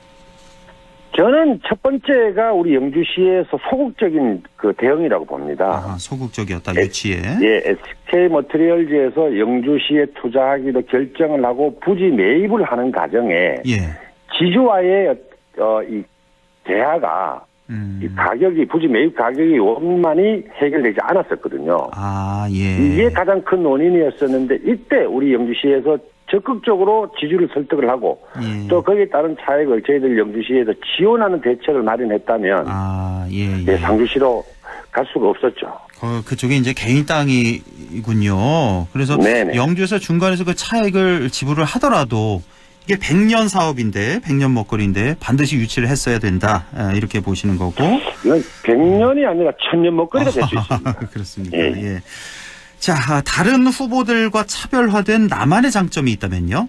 Speaker 14: 저는 첫 번째가 우리 영주시에서 소극적인 그 대응이라고 봅니다.
Speaker 2: 아, 소극적이었다, 유치에.
Speaker 14: 예, 에스케이 머티리얼즈에서 영주시에 투자하기로 결정을 하고 부지 매입을 하는 과정에
Speaker 2: 예.
Speaker 14: 지주와의 어, 이 대화가
Speaker 2: 음.
Speaker 14: 이 가격이 부지 매입 가격이 원만히 해결되지 않았었거든요.
Speaker 2: 아, 예.
Speaker 14: 이게 가장 큰 원인이었었는데 이때 우리 영주시에서 적극적으로 지주를 설득을 하고
Speaker 2: 예.
Speaker 14: 또 거기에 따른 차액을 저희들 영주시에서 지원하는 대책을 마련했다면
Speaker 2: 아, 예, 예.
Speaker 14: 예, 상주시로 갈 수가 없었죠.
Speaker 2: 어, 그쪽에 이제 개인 땅이군요. 그래서
Speaker 14: 네네.
Speaker 2: 영주에서 중간에서 그 차액을 지불을 하더라도 이게 백 년 사업인데 백 년 먹거리인데 반드시 유치를 했어야 된다. 이렇게 보시는 거고.
Speaker 14: 이건 백 년이 아니라 천년 먹거리가 될 수 있습니다.
Speaker 2: 그렇습니까?
Speaker 14: 예.
Speaker 2: 예. 자, 다른 후보들과 차별화된 나만의 장점이 있다면요?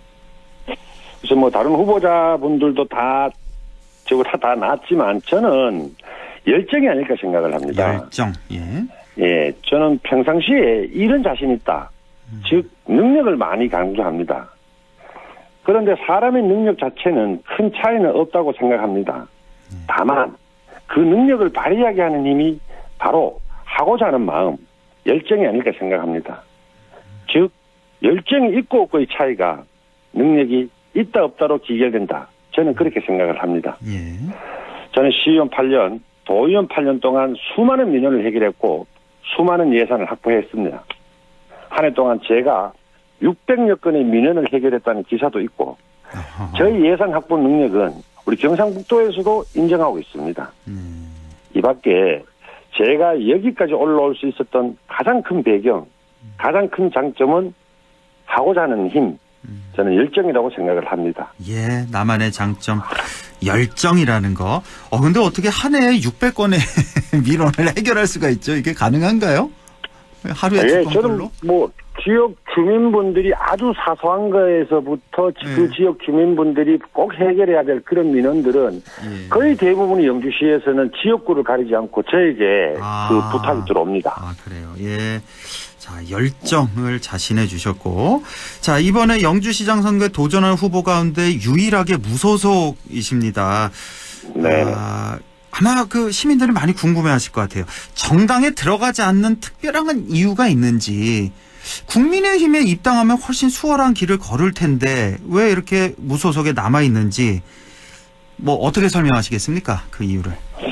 Speaker 14: 그래서 뭐 다른 후보자분들도 다 저거 다 나왔지만 저는 열정이 아닐까 생각을 합니다.
Speaker 2: 열정. 예.
Speaker 14: 예, 저는 평상시에 이런 자신 있다. 음. 즉 능력을 많이 강조합니다. 그런데 사람의 능력 자체는 큰 차이는 없다고 생각합니다. 다만 그 능력을 발휘하게 하는 힘이 바로 하고자 하는 마음, 열정이 아닐까 생각합니다. 즉 열정이 있고 없고의 차이가 능력이 있다 없다로 기결된다. 저는 그렇게 생각을 합니다.
Speaker 2: 예.
Speaker 14: 저는 시의원 팔 년, 도의원 팔 년 동안 수많은 민원을 해결했고 수많은 예산을 확보했습니다. 한 해 동안 제가 육백여 건의 민원을 해결했다는 기사도 있고 저희 예산 확보 능력은 우리 경상북도에서도 인정하고 있습니다.
Speaker 2: 음.
Speaker 14: 이 밖에 제가 여기까지 올라올 수 있었던 가장 큰 배경, 가장 큰 장점은 하고자 하는 힘, 저는 열정이라고 생각을 합니다.
Speaker 2: 예, 나만의 장점, 열정이라는 거. 어, 근데 어떻게 한 해에 육백 건의 민원을 해결할 수가 있죠? 이게 가능한가요? 하루에
Speaker 14: 예,
Speaker 2: 두
Speaker 14: 저는
Speaker 2: 건꼴로?
Speaker 14: 뭐 지역 주민분들이 아주 사소한 거에서부터 그
Speaker 2: 예.
Speaker 14: 지역 주민분들이 꼭 해결해야 될 그런 민원들은
Speaker 2: 예.
Speaker 14: 거의 대부분이 영주시에서는 지역구를 가리지 않고 저에게
Speaker 2: 아.
Speaker 14: 그 부탁이 들어옵니다.
Speaker 2: 아, 그래요. 예. 자, 열정을 자신해 주셨고. 자, 이번에 영주시장 선거에 도전한 후보 가운데 유일하게 무소속이십니다.
Speaker 14: 네.
Speaker 2: 아, 아마 그 시민들이 많이 궁금해 하실 것 같아요. 정당에 들어가지 않는 특별한 이유가 있는지, 국민의힘에 입당하면 훨씬 수월한 길을 걸을 텐데 왜 이렇게 무소속에 남아 있는지 뭐 어떻게 설명하시겠습니까? 그 이유를.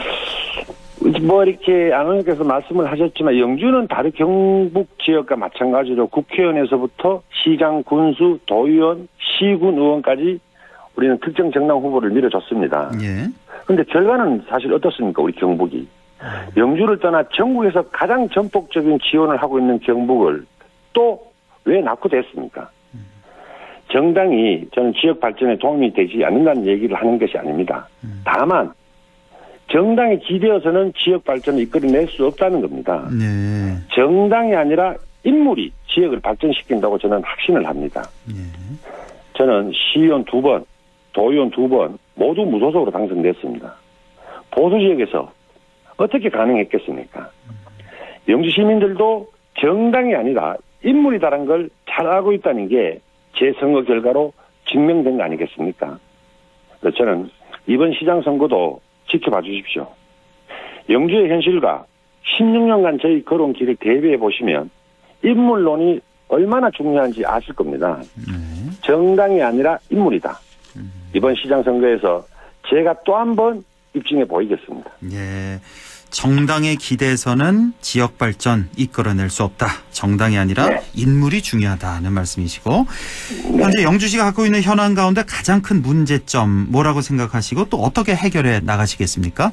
Speaker 14: 뭐 이렇게 안 의원께서 말씀을 하셨지만 영주는 다른 경북 지역과 마찬가지로 국회의원에서부터 시장, 군수, 도의원, 시군 의원까지 우리는 특정 정당 후보를 밀어줬습니다.
Speaker 2: 예.
Speaker 14: 그런데 결과는 사실 어떻습니까? 우리 경북이. 영주를 떠나 전국에서 가장 전폭적인 지원을 하고 있는 경북을 또 왜 낙후됐습니까? 정당이 저는 지역 발전에 도움이 되지 않는다는 얘기를 하는 것이 아닙니다. 다만 정당이 기대어서는 지역 발전을 이끌어낼 수 없다는 겁니다.
Speaker 2: 네.
Speaker 14: 정당이 아니라 인물이 지역을 발전시킨다고 저는 확신을 합니다.
Speaker 2: 네.
Speaker 14: 저는 시의원 두 번, 도의원 두 번 모두 무소속으로 당선됐습니다. 보수 지역에서 어떻게 가능했겠습니까? 영주 시민들도 정당이 아니라 인물이다라는 걸 잘 알고 있다는 게 제 선거 결과로 증명된 거 아니겠습니까? 그래서 저는 이번 시장 선거도 지켜봐 주십시오. 영주의 현실과 십육 년간 저희 걸어온 길을 대비해 보시면 인물론이 얼마나 중요한지 아실 겁니다. 정당이 아니라 인물이다. 이번 시장 선거에서 제가 또 한 번 입증해 보이겠습니다.
Speaker 2: 예. 정당의 기대에서는 지역 발전 이끌어낼 수 없다. 정당이 아니라 네. 인물이 중요하다는 말씀이시고 네. 현재 영주시가 갖고 있는 현안 가운데 가장 큰 문제점 뭐라고 생각하시고 또 어떻게 해결해 나가시겠습니까?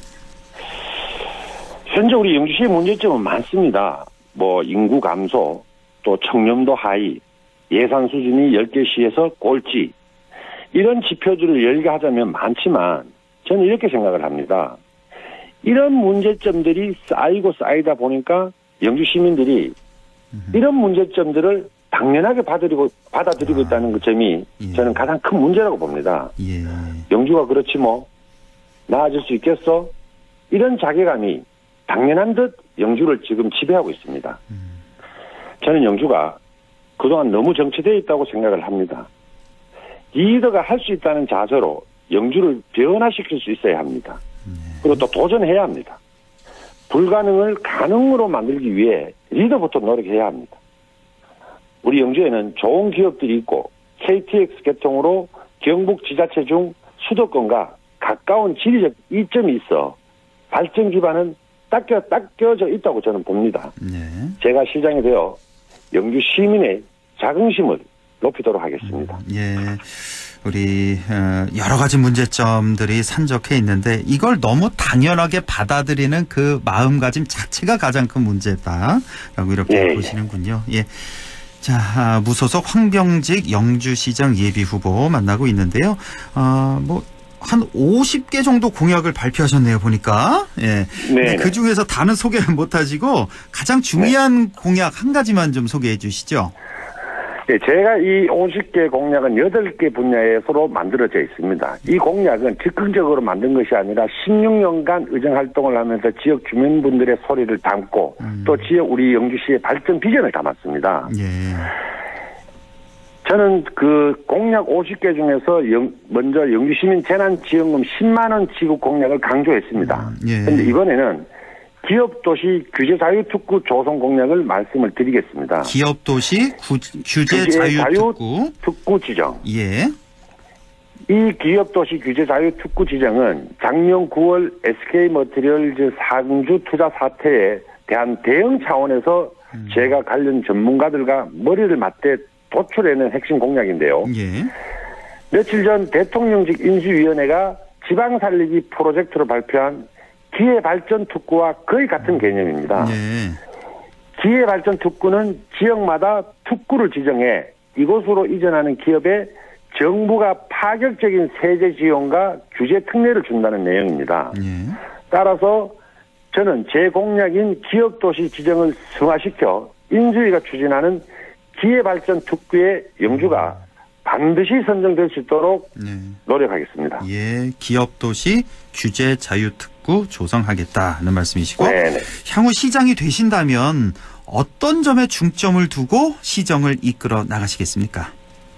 Speaker 14: 현재 우리 영주시의 문제점은 많습니다. 뭐 인구 감소, 또 청렴도 하위, 예산 수준이 열 개 시에서 꼴찌 이런 지표들을 열거하자면 많지만 저는 이렇게 생각을 합니다. 이런 문제점들이 쌓이고 쌓이다 보니까 영주 시민들이 이런 문제점들을 당연하게 받아들이고, 받아들이고 있다는 그 점이
Speaker 2: 예.
Speaker 14: 저는 가장 큰 문제라고 봅니다.
Speaker 2: 예.
Speaker 14: 영주가 그렇지 뭐 나아질 수 있겠어? 이런 자괴감이 당연한 듯 영주를 지금 지배하고 있습니다.
Speaker 2: 음.
Speaker 14: 저는 영주가 그동안 너무 정체되어 있다고 생각을 합니다. 리더가 할 수 있다는 자세로 영주를 변화시킬 수 있어야 합니다. 그리고 또 도전해야 합니다. 불가능을 가능으로 만들기 위해 리더부터 노력해야 합니다. 우리 영주에는 좋은 기업들이 있고 케이티엑스 개통으로 경북 지자체 중 수도권과 가까운 지리적 이점이 있어 발전 기반은 닦여, 닦여져 있다고 저는 봅니다.
Speaker 2: 네.
Speaker 14: 제가 시장이 되어 영주 시민의 자긍심을 높이도록 하겠습니다.
Speaker 2: 음, 예. 우리 여러 가지 문제점들이 산적해 있는데 이걸 너무 당연하게 받아들이는 그 마음가짐 자체가 가장 큰 문제다라고 이렇게
Speaker 14: 예,
Speaker 2: 보시는군요. 예. 자, 무소속 황병직 영주시장 예비 후보 만나고 있는데요. 어, 뭐 한 오십 개 정도 공약을 발표하셨네요, 보니까. 예.
Speaker 14: 네.
Speaker 2: 그 중에서 다는 소개를 못 하시고 가장 중요한 네. 공약 한 가지만 좀 소개해 주시죠.
Speaker 14: 네, 제가 이 오십 개 공약은 여덟 개 분야에 서로 만들어져 있습니다. 이 공약은 즉흥적으로 만든 것이 아니라 십육 년간 의정활동을 하면서 지역 주민분들의 소리를 담고 음. 또 지역 우리 영주시의 발전 비전을 담았습니다.
Speaker 2: 예.
Speaker 14: 저는 그 공약 오십 개 중에서 영, 먼저 영주시민 재난지원금 십만 원 지급 공약을 강조했습니다. 그런데 예. 이번에는 기업도시 규제자유특구 조성 공약을 말씀을 드리겠습니다.
Speaker 2: 기업도시 규제자유특구
Speaker 14: 특구 지정.
Speaker 2: 예.
Speaker 14: 이 기업도시 규제자유특구 지정은 작년 구월 에스케이머티리얼즈 상주 투자 사태에 대한 대응 차원에서 음. 제가 관련 전문가들과 머리를 맞대 도출해낸 핵심 공약인데요.
Speaker 2: 예.
Speaker 14: 며칠 전 대통령직 인수위원회가 지방살리기 프로젝트로 발표한 기회발전특구와 거의 같은 개념입니다.
Speaker 2: 네.
Speaker 14: 기회발전특구는 지역마다 특구를 지정해 이곳으로 이전하는 기업에 정부가 파격적인 세제 지원과 규제 특례를 준다는 내용입니다.
Speaker 2: 네.
Speaker 14: 따라서 저는 제 공약인 기업도시 지정을 승화시켜 인수위가 추진하는 기회발전특구의 영주가 반드시 선정될 수 있도록 네. 노력하겠습니다.
Speaker 2: 예, 기업도시 규제자유특구 조성하겠다는 말씀이시고
Speaker 14: 네네.
Speaker 2: 향후 시장이 되신다면 어떤 점에 중점을 두고 시정을 이끌어 나가시겠습니까?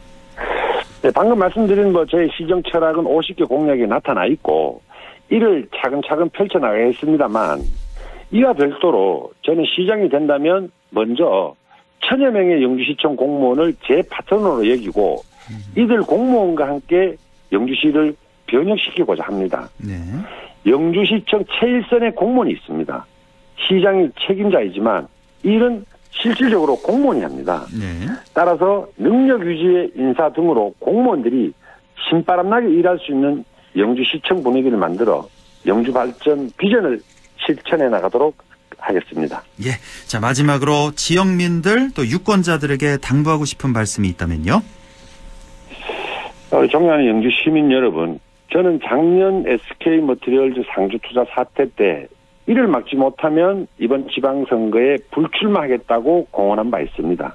Speaker 14: 네, 방금 말씀드린 뭐 저희 시정 철학은 오십 개 공약이 나타나 있고 이를 차근차근 펼쳐나가겠습니다만 이와 별도로 저는 시장이 된다면 먼저 천여 명의 영주시청 공무원을 제 파트너로 여기고 이들 공무원과 함께 영주시를 변혁시키고자 합니다.
Speaker 2: 네.
Speaker 14: 영주시청 최일선의 공무원이 있습니다. 시장이 책임자이지만 일은 실질적으로 공무원이 합니다.
Speaker 2: 네.
Speaker 14: 따라서 능력 유지의 인사 등으로 공무원들이 신바람나게 일할 수 있는 영주시청 분위기를 만들어 영주 발전 비전을 실천해 나가도록 하겠습니다.
Speaker 2: 예. 자, 마지막으로 지역민들 또 유권자들에게 당부하고 싶은 말씀이 있다면요?
Speaker 14: 존경하는 영주 시민 여러분, 저는 작년 에스케이머티리얼즈 상주 투자 사태 때 이를 막지 못하면 이번 지방선거에 불출마하겠다고 공언한 바 있습니다.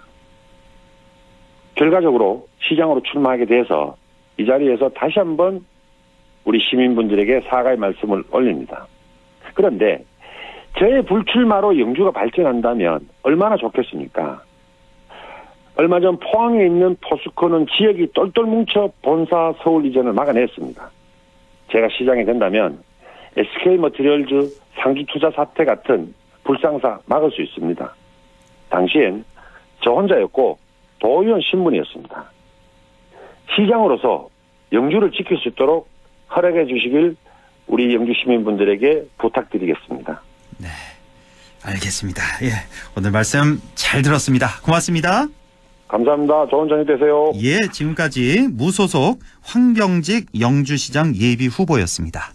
Speaker 14: 결과적으로 시장으로 출마하게 돼서 이 자리에서 다시 한번 우리 시민분들에게 사과의 말씀을 올립니다. 그런데 저의 불출마로 영주가 발전한다면 얼마나 좋겠습니까? 얼마 전 포항에 있는 포스코는 지역이 똘똘 뭉쳐 본사 서울 이전을 막아냈습니다. 제가 시장이 된다면 에스케이머티리얼즈 상주 투자 사태 같은 불상사 막을 수 있습니다. 당시엔 저 혼자였고 도의원 신분이었습니다. 시장으로서 영주를 지킬 수 있도록 허락해 주시길 우리 영주 시민분들에게 부탁드리겠습니다.
Speaker 2: 네, 알겠습니다. 예, 오늘 말씀 잘 들었습니다. 고맙습니다.
Speaker 14: 감사합니다. 좋은 저녁 되세요.
Speaker 2: 예, 지금까지 무소속 황병직 영주시장 예비 후보였습니다.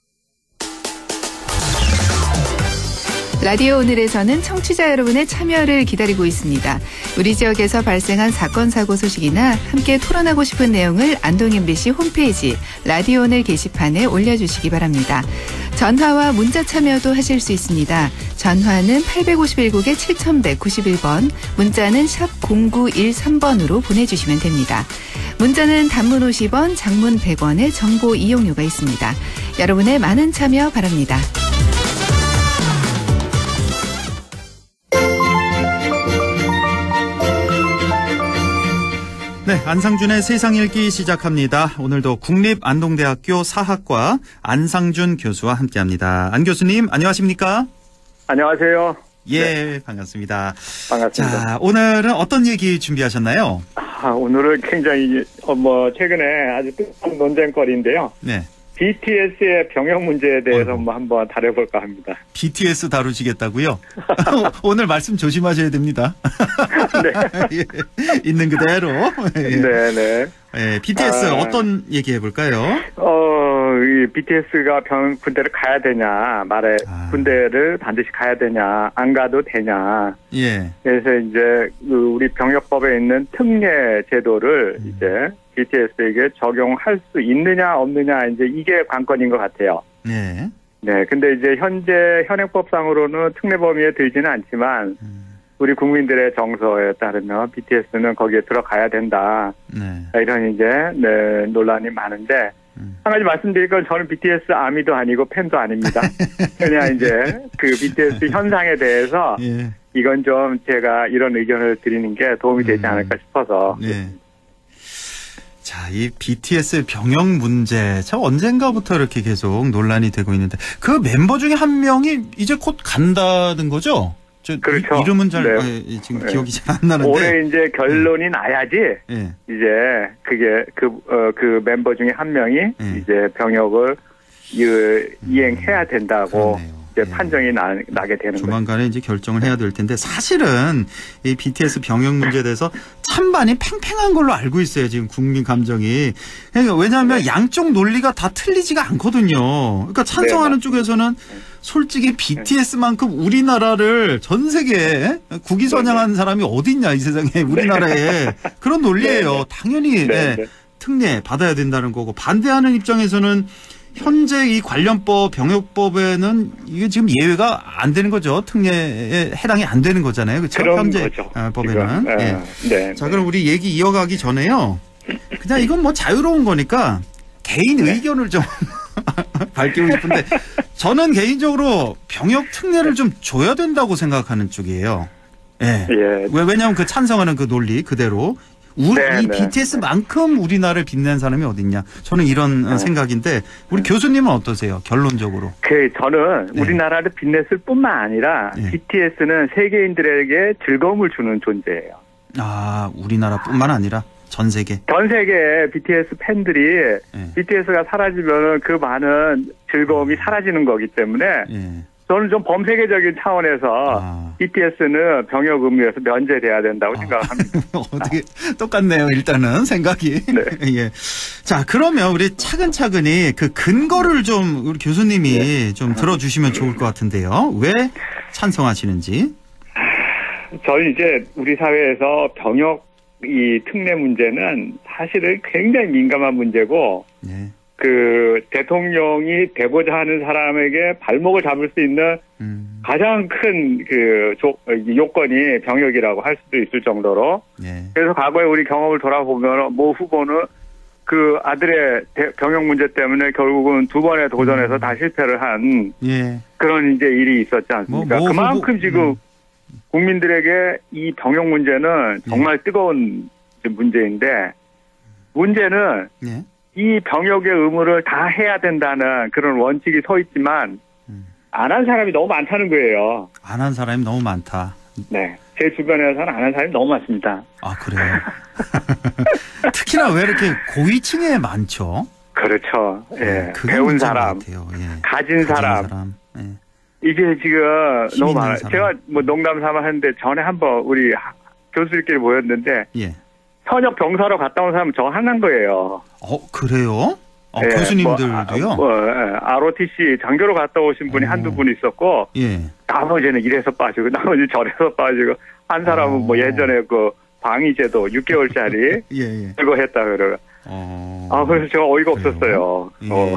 Speaker 12: 라디오 오늘에서는 청취자 여러분의 참여를 기다리고 있습니다. 우리 지역에서 발생한 사건 사고 소식이나 함께 토론하고 싶은 내용을 안동 엠비씨 홈페이지 라디오 오늘 게시판에 올려주시기 바랍니다. 전화와 문자 참여도 하실 수 있습니다. 전화는 팔오일 국에 칠천백구십일 번, 문자는 샵 공구일삼 번으로 보내주시면 됩니다. 문자는 단문 오십 원, 장문 백 원의 정보 이용료가 있습니다. 여러분의 많은 참여 바랍니다.
Speaker 2: 네, 안상준의 세상 읽기 시작합니다. 오늘도 국립안동대학교 사학과 안상준 교수와 함께합니다. 안 교수님, 안녕하십니까?
Speaker 15: 안녕하세요.
Speaker 2: 예,
Speaker 15: 네.
Speaker 2: 반갑습니다.
Speaker 15: 반갑습니다.
Speaker 2: 자, 오늘은 어떤 얘기 준비하셨나요?
Speaker 15: 아, 오늘은 굉장히 어, 뭐 최근에 아주 뜨거운 논쟁거리인데요.
Speaker 2: 네.
Speaker 15: 비티에스의 병역 문제에 대해서 뭐 한번 다뤄볼까 합니다.
Speaker 2: 비티에스 다루시겠다고요? 오늘 말씀 조심하셔야 됩니다.
Speaker 15: 네.
Speaker 2: 예, 있는 그대로. 예.
Speaker 15: 네네.
Speaker 2: 예, 비티에스
Speaker 15: 아,
Speaker 2: 어떤 얘기 해볼까요?
Speaker 15: 어, 이 비티에스가 병, 군대를 가야 되냐, 말에
Speaker 2: 아.
Speaker 15: 군대를 반드시 가야 되냐, 안 가도 되냐.
Speaker 2: 예.
Speaker 15: 그래서 이제 그 우리 병역법에 있는 특례 제도를
Speaker 2: 음.
Speaker 15: 이제 비티에스에게 적용할 수 있느냐 없느냐 이제 이게 관건인 것 같아요.
Speaker 2: 네.
Speaker 15: 네, 근데 이제 현재 현행법상으로는 특례 범위에 들지는 않지만
Speaker 2: 음.
Speaker 15: 우리 국민들의 정서에 따르면 비티에스는 거기에 들어가야 된다.
Speaker 2: 네.
Speaker 15: 이런 이제 네, 논란이 많은데
Speaker 2: 음.
Speaker 15: 한 가지 말씀드릴 건 저는 비티에스 아미도 아니고 팬도 아닙니다. 그냥 이제 그 비티에스 현상에 대해서
Speaker 2: 예.
Speaker 15: 이건 좀 제가 이런 의견을 드리는 게 도움이 되지 않을까 싶어서.
Speaker 2: 네. 자, 이 비티에스 병역 문제, 참 언젠가부터 이렇게 계속 논란이 되고 있는데 그 멤버 중에 한 명이 이제 곧 간다는 거죠? 저
Speaker 15: 그렇죠.
Speaker 2: 이, 이름은 잘
Speaker 15: 네.
Speaker 2: 어, 지금
Speaker 15: 네.
Speaker 2: 기억이 잘 안 나는데.
Speaker 15: 올해 이제 결론이 나야지
Speaker 2: 예.
Speaker 15: 이제 그게 그, 어, 그 멤버 중에 한 명이
Speaker 2: 예.
Speaker 15: 이제 병역을 이, 이행해야 된다고
Speaker 2: 그렇네요.
Speaker 15: 이제 판정이 나, 나게 되는 거죠.
Speaker 2: 조만간에 이제 결정을 해야 될 텐데 사실은 이 비티에스 병역 문제에 대해서 찬반이 팽팽한 걸로 알고 있어요. 지금 국민 감정이. 그러니까 왜냐하면
Speaker 15: 네.
Speaker 2: 양쪽 논리가 다 틀리지가 않거든요. 그러니까 찬성하는
Speaker 15: 네,
Speaker 2: 쪽에서는 솔직히 비티에스만큼 우리나라를 전 세계에 국위선양한 사람이 어디 있냐 이 세상에 우리나라에 그런 논리예요.
Speaker 15: 네, 네.
Speaker 2: 당연히
Speaker 15: 네,
Speaker 2: 네,
Speaker 15: 네.
Speaker 2: 특례 받아야 된다는 거고 반대하는 입장에서는 현재 이 관련법 병역법에는 이게 지금 예외가 안 되는 거죠. 특례에 해당이 안 되는 거잖아요. 그렇죠?
Speaker 15: 그런
Speaker 2: 현재
Speaker 15: 거죠.
Speaker 2: 법에는.
Speaker 15: 지금.
Speaker 2: 예.
Speaker 15: 네.
Speaker 2: 자, 그럼 우리 얘기 이어가기 전에요. 그냥 이건 뭐 자유로운 거니까 개인
Speaker 15: 네.
Speaker 2: 의견을 좀 밝히고 싶은데 저는 개인적으로 병역 특례를 좀 줘야 된다고 생각하는 쪽이에요. 예.
Speaker 15: 예.
Speaker 2: 왜, 왜냐하면 그 찬성하는 그 논리 그대로 우리
Speaker 15: 네,
Speaker 2: 이
Speaker 15: 네.
Speaker 2: 비티에스만큼 우리나라를 빛낸 사람이 어딨냐. 저는 이런
Speaker 15: 네.
Speaker 2: 생각인데 우리 교수님은 어떠세요? 결론적으로.
Speaker 15: 그 저는
Speaker 2: 네.
Speaker 15: 우리나라를 빛냈을 뿐만 아니라
Speaker 2: 네.
Speaker 15: 비티에스는 세계인들에게 즐거움을 주는 존재예요.
Speaker 2: 아, 우리나라뿐만 아니라 전 세계.
Speaker 15: 전 세계 비티에스 팬들이
Speaker 2: 네.
Speaker 15: 비티에스가 사라지면 그 많은 즐거움이 사라지는 거기 때문에
Speaker 2: 예.
Speaker 15: 저는 좀 범세계적인 차원에서
Speaker 2: 아.
Speaker 15: 비티에스는 병역 의무에서 면제돼야 된다고 생각합니다.
Speaker 2: 어떻게 똑같네요. 일단은 생각이.
Speaker 15: 네.
Speaker 2: 예. 자, 그러면 우리 차근차근히 그 근거를 좀 우리 교수님이
Speaker 15: 네.
Speaker 2: 좀 들어주시면 좋을 것 같은데요. 왜 찬성하시는지.
Speaker 15: 저는 이제 우리 사회에서 병역 이 특례 문제는 사실은 굉장히 민감한 문제고
Speaker 2: 네.
Speaker 15: 그 대통령이 되고자 하는 사람에게 발목을 잡을 수 있는
Speaker 2: 음.
Speaker 15: 가장 큰 그 요건이 병역이라고 할 수도 있을 정도로
Speaker 2: 네.
Speaker 15: 그래서 과거에 우리 경험을 돌아보면 모 후보는 그 아들의 대, 병역 문제 때문에 결국은 두 번의 도전에서
Speaker 2: 음.
Speaker 15: 다 실패를 한
Speaker 2: 예.
Speaker 15: 그런 이제 일이 있었지 않습니까?
Speaker 2: 뭐, 뭐
Speaker 15: 그만큼
Speaker 2: 후보,
Speaker 15: 지금
Speaker 2: 음.
Speaker 15: 국민들에게 이 병역 문제는 정말 뜨거운 문제인데 문제는
Speaker 2: 예.
Speaker 15: 이 병역의 의무를 다 해야 된다는 그런 원칙이 서 있지만
Speaker 2: 음.
Speaker 15: 안 한 사람이 너무 많다는 거예요.
Speaker 2: 안 한 사람이 너무 많다.
Speaker 15: 네. 제 주변에서는 안 한 사람이 너무 많습니다.
Speaker 2: 아, 그래요? 특히나 왜 이렇게 고위층에 많죠?
Speaker 15: 그렇죠. 예.
Speaker 2: 그게
Speaker 15: 배운
Speaker 2: 문제인
Speaker 15: 사람,
Speaker 2: 것 같아요. 예.
Speaker 15: 가진 사람.
Speaker 2: 사람. 예.
Speaker 15: 이게 지금
Speaker 2: 힘
Speaker 15: 너무
Speaker 2: 있는
Speaker 15: 많아요.
Speaker 2: 사람.
Speaker 15: 제가 뭐 농담 삼아 하는데 전에 한번 우리 하- 교수들끼리 모였는데
Speaker 2: 예.
Speaker 15: 현역 병사로 갔다 온 사람은 저 하나인 거예요.
Speaker 2: 어, 그래요? 어,
Speaker 15: 예,
Speaker 2: 교수님들도요?
Speaker 15: 뭐, 아, 뭐, 예, 알오티씨 장교로 갔다 오신 분이 한두 분 있었고
Speaker 2: 예.
Speaker 15: 나머지는 이래서 빠지고 나머지 저래서 빠지고 한 사람은 뭐 예전에 그 방위제도 육 개월짜리
Speaker 2: 예, 예.
Speaker 15: 그거 했다 그러고 아 그래서 제가 어이가 없었어요.
Speaker 2: 예.
Speaker 15: 어.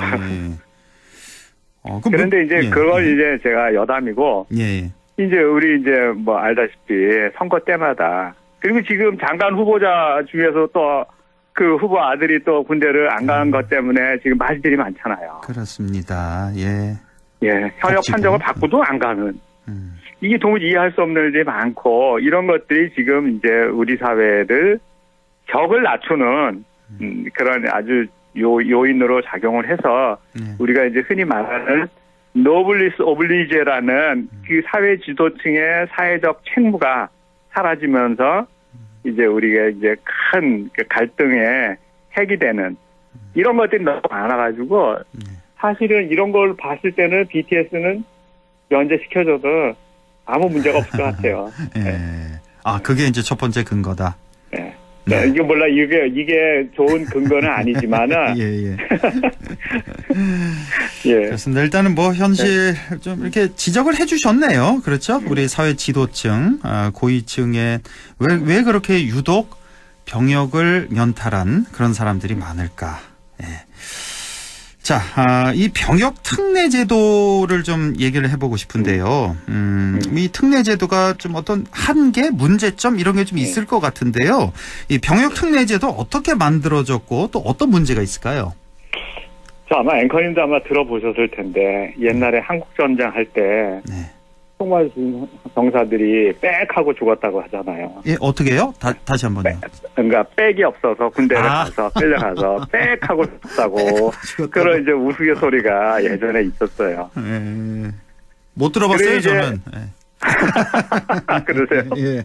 Speaker 2: 어, 그럼
Speaker 15: 그런데
Speaker 2: 뭐-
Speaker 15: 이제
Speaker 2: 예,
Speaker 15: 그걸
Speaker 2: 예.
Speaker 15: 이제 제가 여담이고
Speaker 2: 예, 예.
Speaker 15: 이제 우리 이제 뭐 알다시피 선거 때마다 그리고 지금 장관 후보자 중에서 또 그 후보 아들이 또 군대를 안 간 것 때문에 지금 말들이 많잖아요.
Speaker 2: 그렇습니다. 예.
Speaker 15: 예, 현역
Speaker 2: 복지도.
Speaker 15: 판정을 받고도 안 가는.
Speaker 2: 음.
Speaker 15: 이게 도무지 이해할 수 없는 일들이 많고 이런 것들이 지금 이제 우리 사회를 격을 낮추는 음, 그런 아주 요, 요인으로 작용을 해서
Speaker 2: 네.
Speaker 15: 우리가 이제 흔히 말하는 노블리스 오블리제라는 그 사회 지도층의 사회적 책무가 사라지면서 이제 우리가 이제 큰 갈등의 핵이 되는 이런 것들이 너무 많아가지고 사실은 이런 걸 봤을 때는 비티에스는 면제시켜줘도 아무 문제가 없을 것 같아요.
Speaker 2: 예. 아, 그게 이제 첫 번째 근거다.
Speaker 15: 네. 네. 이게 몰라 이게 이게 좋은 근거는 아니지만은
Speaker 2: 예, 예.
Speaker 15: 예.
Speaker 2: 그렇습니다. 일단은 뭐 현실 좀 이렇게 지적을 해주셨네요. 그렇죠? 우리 사회 지도층, 아, 고위층에 왜, 왜 그렇게 유독 병역을 면탈한 그런 사람들이 많을까? 예. 자, 아, 이 병역 특례 제도를 좀 얘기를 해보고 싶은데요. 음, 이 특례 제도가 좀 어떤 한계, 문제점 이런 게 좀 있을 것 같은데요. 이 병역 특례 제도 어떻게 만들어졌고 또 어떤 문제가 있을까요?
Speaker 15: 저 아마 앵커님도 아마 들어보셨을 텐데 옛날에 한국전쟁 할 때 정말 병사들이 빽 하고 죽었다고 하잖아요.
Speaker 2: 예, 어떻게요? 다, 다시 한 번요.
Speaker 15: 그러니까 백이 없어서 군대를
Speaker 2: 아.
Speaker 15: 가서 끌려가서 빽 하고 죽었다고 그런 이제 우스갯소리가 예전에 있었어요.
Speaker 2: 예. 못 들어봤어요,
Speaker 15: 그래, 이제-
Speaker 2: 저는. 예.
Speaker 15: 그러세요?
Speaker 2: 예.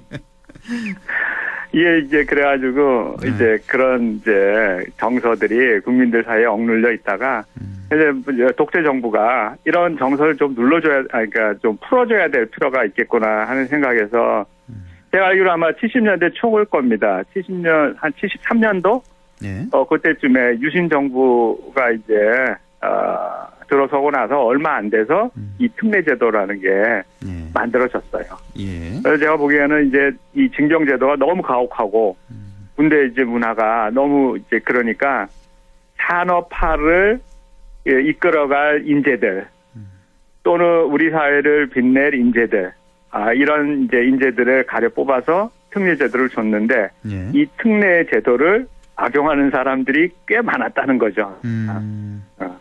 Speaker 15: 이게 이제 그래가지고 이제 그런 이제 정서들이 국민들 사이에 억눌려 있다가 이제 독재 정부가 이런 정서를 좀 눌러줘야, 아 그러니까 좀 풀어줘야 될 필요가 있겠구나 하는 생각에서 제가 알기로 아마 칠십 년대 초일 겁니다. 칠십 년 한 칠십삼 년도
Speaker 2: 예.
Speaker 15: 어 그때쯤에 유신 정부가 이제 어, 들어서고 나서 얼마 안 돼서 이 특례 제도라는 게 만들어졌어요.
Speaker 2: 예.
Speaker 15: 그래서 제가 보기에는 이제 이 징병 제도가 너무 가혹하고 군대 이제 문화가 너무 이제 그러니까 산업화를 예, 이끌어갈 인재들 또는 우리 사회를 빛낼 인재들 아 이런 이제 인재들을 가려 뽑아서 특례 제도를 줬는데
Speaker 2: 예.
Speaker 15: 이 특례 제도를 악용하는 사람들이 꽤 많았다는 거죠.
Speaker 2: 음.
Speaker 15: 어.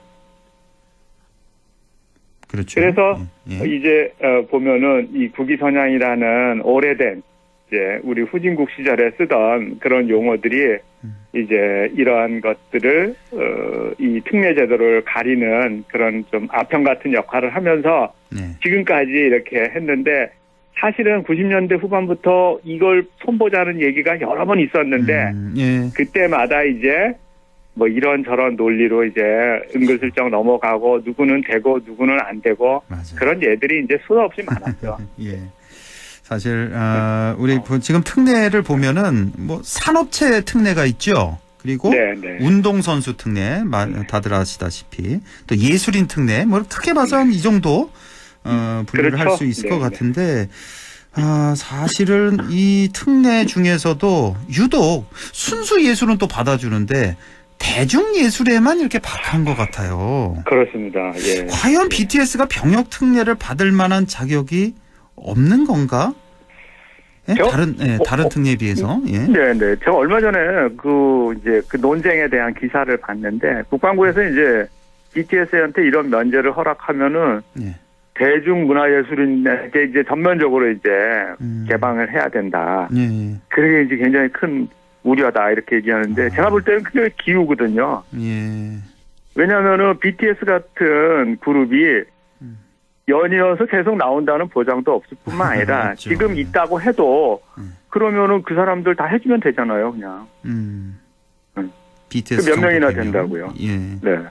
Speaker 2: 그렇죠.
Speaker 15: 그래서
Speaker 2: 예. 예.
Speaker 15: 이제 어, 보면은 이 국위선양이라는 오래된 이제 우리 후진국 시절에 쓰던 그런 용어들이 이제 이러한 것들을 어, 이 특례 제도를 가리는 그런 좀 아편 같은 역할을 하면서
Speaker 2: 네.
Speaker 15: 지금까지 이렇게 했는데 사실은 구십 년대 후반부터 이걸 손보자는 얘기가 여러 번 있었는데
Speaker 2: 예.
Speaker 15: 그때마다 이제 뭐 이런 저런 논리로 이제 은근슬쩍 넘어가고 누구는 되고 누구는 안 되고 그런 예들이 이제 수도 없이 많았죠.
Speaker 2: 예. 사실 어, 우리 보- 지금 특례를 보면은 뭐 산업체 특례가 있죠. 그리고
Speaker 15: 네, 네.
Speaker 2: 운동선수 특례, 마- 다들 아시다시피 또 예술인 특례, 뭐 크게 봐서 한 이 정도 어, 분류를
Speaker 15: 그렇죠.
Speaker 2: 할 수 있을
Speaker 15: 네,
Speaker 2: 것
Speaker 15: 네.
Speaker 2: 같은데 아, 사실은 이 특례 중에서도 유독 순수 예술은 또 받아주는데 대중 예술에만 이렇게 박한 것 같아요.
Speaker 15: 그렇습니다. 예.
Speaker 2: 과연 비티에스가 병역 특례를 받을 만한 자격이 없는 건가? 예?
Speaker 15: 저-
Speaker 2: 다른 예,
Speaker 15: 어,
Speaker 2: 다른
Speaker 15: 어,
Speaker 2: 특례에 비해서 예.
Speaker 15: 네, 네. 제가 얼마 전에 그 이제 그 논쟁에 대한 기사를 봤는데 국방부에서 이제 비티에스한테 이런 면제를 허락하면은
Speaker 2: 예.
Speaker 15: 대중문화예술인에게 이제 전면적으로 이제 개방을 해야 된다.
Speaker 2: 예, 예.
Speaker 15: 그게 이제 굉장히 큰 우려다 이렇게 얘기하는데 제가 볼 때는 그게 기우거든요.
Speaker 2: 예.
Speaker 15: 왜냐하면은 비티에스 같은 그룹이 연이어서 계속 나온다는 보장도 없을 뿐만 아니라
Speaker 2: 맞죠.
Speaker 15: 지금 있다고 해도 그러면은 그 사람들 다 해주면 되잖아요, 그냥.
Speaker 2: 음. 비티에스
Speaker 15: 그 몇 명이나
Speaker 2: 정도 되면.
Speaker 15: 된다고요.
Speaker 2: 예.
Speaker 15: 네.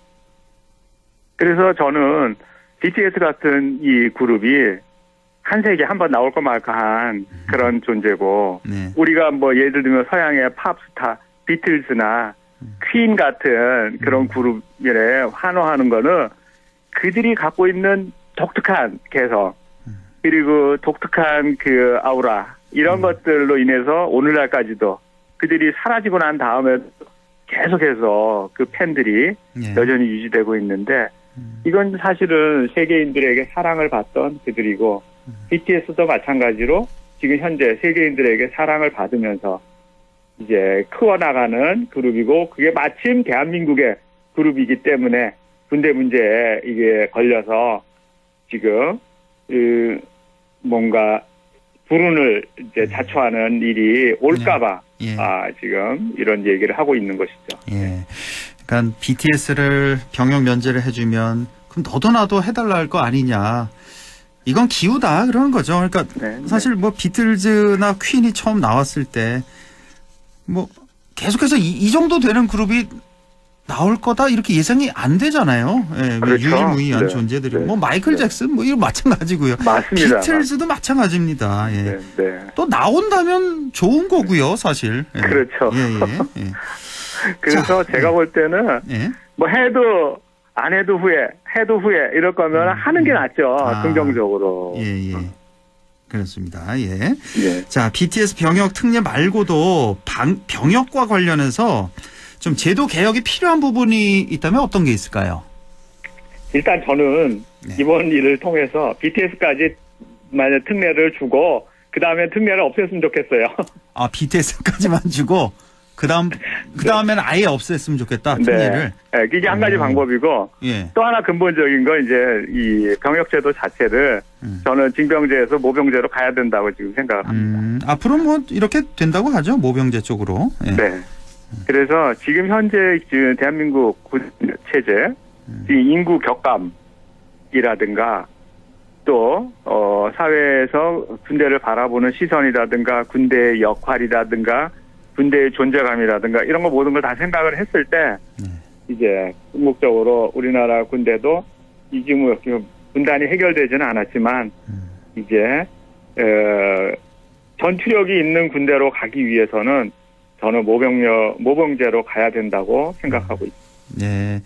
Speaker 15: 그래서 저는 비티에스 같은 이 그룹이 한 세기에 한 번 나올 거 말까한 그런 존재고
Speaker 2: 네.
Speaker 15: 우리가 뭐 예를 들면 서양의 팝스타 비틀즈나 퀸 같은 그런 그룹에 환호하는 거는 그들이 갖고 있는 독특한 개성 그리고 독특한 그 아우라 이런 것들로 인해서 오늘날까지도 그들이 사라지고 난 다음에 계속해서 그 팬들이
Speaker 2: 예.
Speaker 15: 여전히 유지되고 있는데 이건 사실은 세계인들에게 사랑을 받던 그들이고 비티에스도 마찬가지로 지금 현재 세계인들에게 사랑을 받으면서 이제 키워나가는 그룹이고 그게 마침 대한민국의 그룹이기 때문에 군대 문제에 이게 걸려서 지금 그 뭔가 불운을 이제 자초하는 일이 올까봐
Speaker 2: 예.
Speaker 15: 아, 지금 이런 얘기를 하고 있는 것이죠.
Speaker 2: 예. 그러니까 비티에스를 병역 면제를 해주면 그럼 너도 나도 해달라 할 거 아니냐. 이건 기우다 그러는 거죠. 그러니까
Speaker 15: 네,
Speaker 2: 사실 뭐 비틀즈나 퀸이 처음 나왔을 때 뭐 계속해서 이, 이 정도 되는 그룹이 나올 거다 이렇게 예상이 안 되잖아요. 예,
Speaker 15: 그렇죠.
Speaker 2: 유일무이한
Speaker 15: 네.
Speaker 2: 존재들이
Speaker 15: 네.
Speaker 2: 뭐 마이클
Speaker 15: 네.
Speaker 2: 잭슨 뭐 이런 마찬가지고요.
Speaker 15: 맞습니다.
Speaker 2: 비틀즈도 마찬가지입니다. 예.
Speaker 15: 네, 네.
Speaker 2: 또 나온다면 좋은 거고요, 사실. 예.
Speaker 15: 그렇죠.
Speaker 2: 예, 예, 예.
Speaker 15: 그래서
Speaker 2: 자,
Speaker 15: 제가 볼 때는
Speaker 2: 예.
Speaker 15: 뭐 해도 안 해도 후회, 해도 후회 이럴 거면 하는 게 낫죠.
Speaker 2: 아.
Speaker 15: 긍정적으로.
Speaker 2: 예, 예. 그렇습니다. 예.
Speaker 15: 예.
Speaker 2: 자, 비티에스 병역 특례 말고도 방, 병역과 관련해서 좀 제도 개혁이 필요한 부분이 있다면 어떤 게 있을까요?
Speaker 15: 일단 저는
Speaker 2: 네.
Speaker 15: 이번 일을 통해서 비티에스까지 만약 특례를 주고 그 다음에 특례를 없앴으면 좋겠어요.
Speaker 2: 아, 비티에스까지만 주고 그다음 그다음에는 아예 없앴으면 좋겠다. 특례를.
Speaker 15: 네. 네, 이게 한 가지
Speaker 2: 오.
Speaker 15: 방법이고
Speaker 2: 예.
Speaker 15: 또 하나 근본적인 건 이제 이 병역제도 자체를
Speaker 2: 음.
Speaker 15: 저는 징병제에서 모병제로 가야 된다고 지금 생각을 합니다.
Speaker 2: 음, 앞으로 뭐 이렇게 된다고 하죠. 모병제 쪽으로. 예.
Speaker 15: 네. 그래서 지금 현재 지금 대한민국 군 체제, 이 인구 격감이라든가 또 어, 사회에서 군대를 바라보는 시선이라든가 군대의 역할이라든가 군대의 존재감이라든가 이런 거 모든 걸 다 생각을 했을 때 이제 궁극적으로 우리나라 군대도 이지무 분단이 해결되지는 않았지만 이제 어, 전투력이 있는 군대로 가기 위해서는 저는 모병력 모병제로 가야 된다고 생각하고 있습니다.
Speaker 2: 네.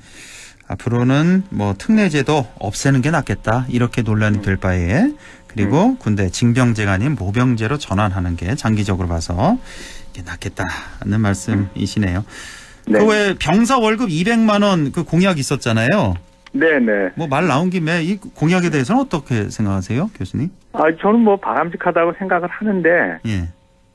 Speaker 2: 앞으로는 뭐 특례제도 없애는 게 낫겠다. 이렇게 논란이 될 바에 그리고
Speaker 15: 음.
Speaker 2: 군대 징병제가 아닌 모병제로 전환하는 게 장기적으로 봐서 이게 낫겠다는 말씀이시네요.
Speaker 15: 네.
Speaker 2: 그 외 병사 월급 이백만 원 그 공약 있었잖아요.
Speaker 15: 네네.
Speaker 2: 뭐 말 나온 김에 이 공약에 대해서는 어떻게 생각하세요, 교수님?
Speaker 15: 아, 저는 뭐 바람직하다고 생각을 하는데
Speaker 2: 예.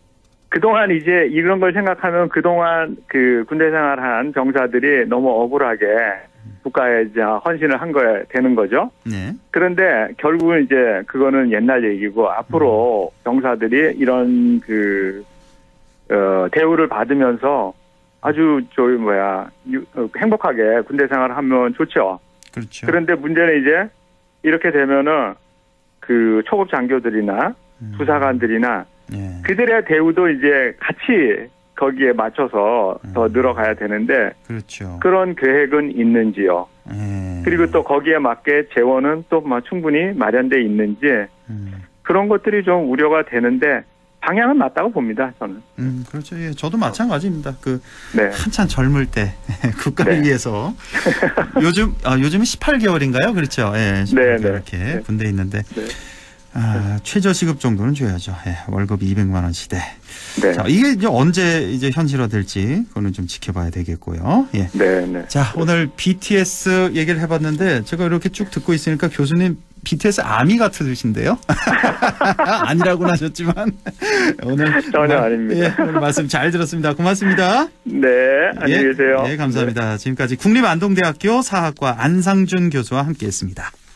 Speaker 15: 그동안 이제 이런 걸 생각하면 그동안 그 군대 생활한 병사들이 너무 억울하게 국가에 이제 헌신을 한 거에 되는 거죠.
Speaker 2: 네.
Speaker 15: 그런데 결국은 이제 그거는 옛날 얘기고 앞으로 병사들이 이런 그, 어, 대우를 받으면서 아주 저기 뭐야, 유, 어, 행복하게 군대 생활을 하면 좋죠.
Speaker 2: 그렇죠.
Speaker 15: 그런데 문제는 이제 이렇게 되면은 그 초급 장교들이나 부사관들이나
Speaker 2: 예.
Speaker 15: 그들의 대우도 이제 같이 거기에 맞춰서 더 늘어가야 되는데
Speaker 2: 그렇죠.
Speaker 15: 그런 계획은 있는지요.
Speaker 2: 예.
Speaker 15: 그리고 또 거기에 맞게 재원은 또 뭐 충분히 마련돼 있는지 그런 것들이 좀 우려가 되는데 방향은 맞다고 봅니다. 저는.
Speaker 2: 음, 그렇죠. 예, 저도 마찬가지입니다. 그
Speaker 15: 네.
Speaker 2: 한참 젊을 때 국가를
Speaker 15: 네.
Speaker 2: 위해서 요즘 아, 요즘 십팔 개월인가요? 그렇죠. 예, 십팔 개월
Speaker 15: 네, 네.
Speaker 2: 이렇게
Speaker 15: 네.
Speaker 2: 군대에 있는데
Speaker 15: 네.
Speaker 2: 아, 최저 시급 정도는 줘야죠. 예, 월급 이백만 원 시대.
Speaker 15: 네.
Speaker 2: 자, 이게 이제 언제 이제 현실화될지 그거는 좀 지켜봐야 되겠고요. 예.
Speaker 15: 네, 네.
Speaker 2: 자, 오늘 비티에스 얘기를 해봤는데 제가 이렇게 쭉 듣고 있으니까 교수님 비티에스 아미 같으신데요? 아니라고는 하셨지만 오늘
Speaker 15: 전혀 아닙니다.
Speaker 2: 예, 오늘 말씀 잘 들었습니다. 고맙습니다.
Speaker 15: 네, 안녕히 계세요.
Speaker 2: 예, 예 감사합니다. 지금까지 국립안동대학교 사학과 안상준 교수와 함께했습니다.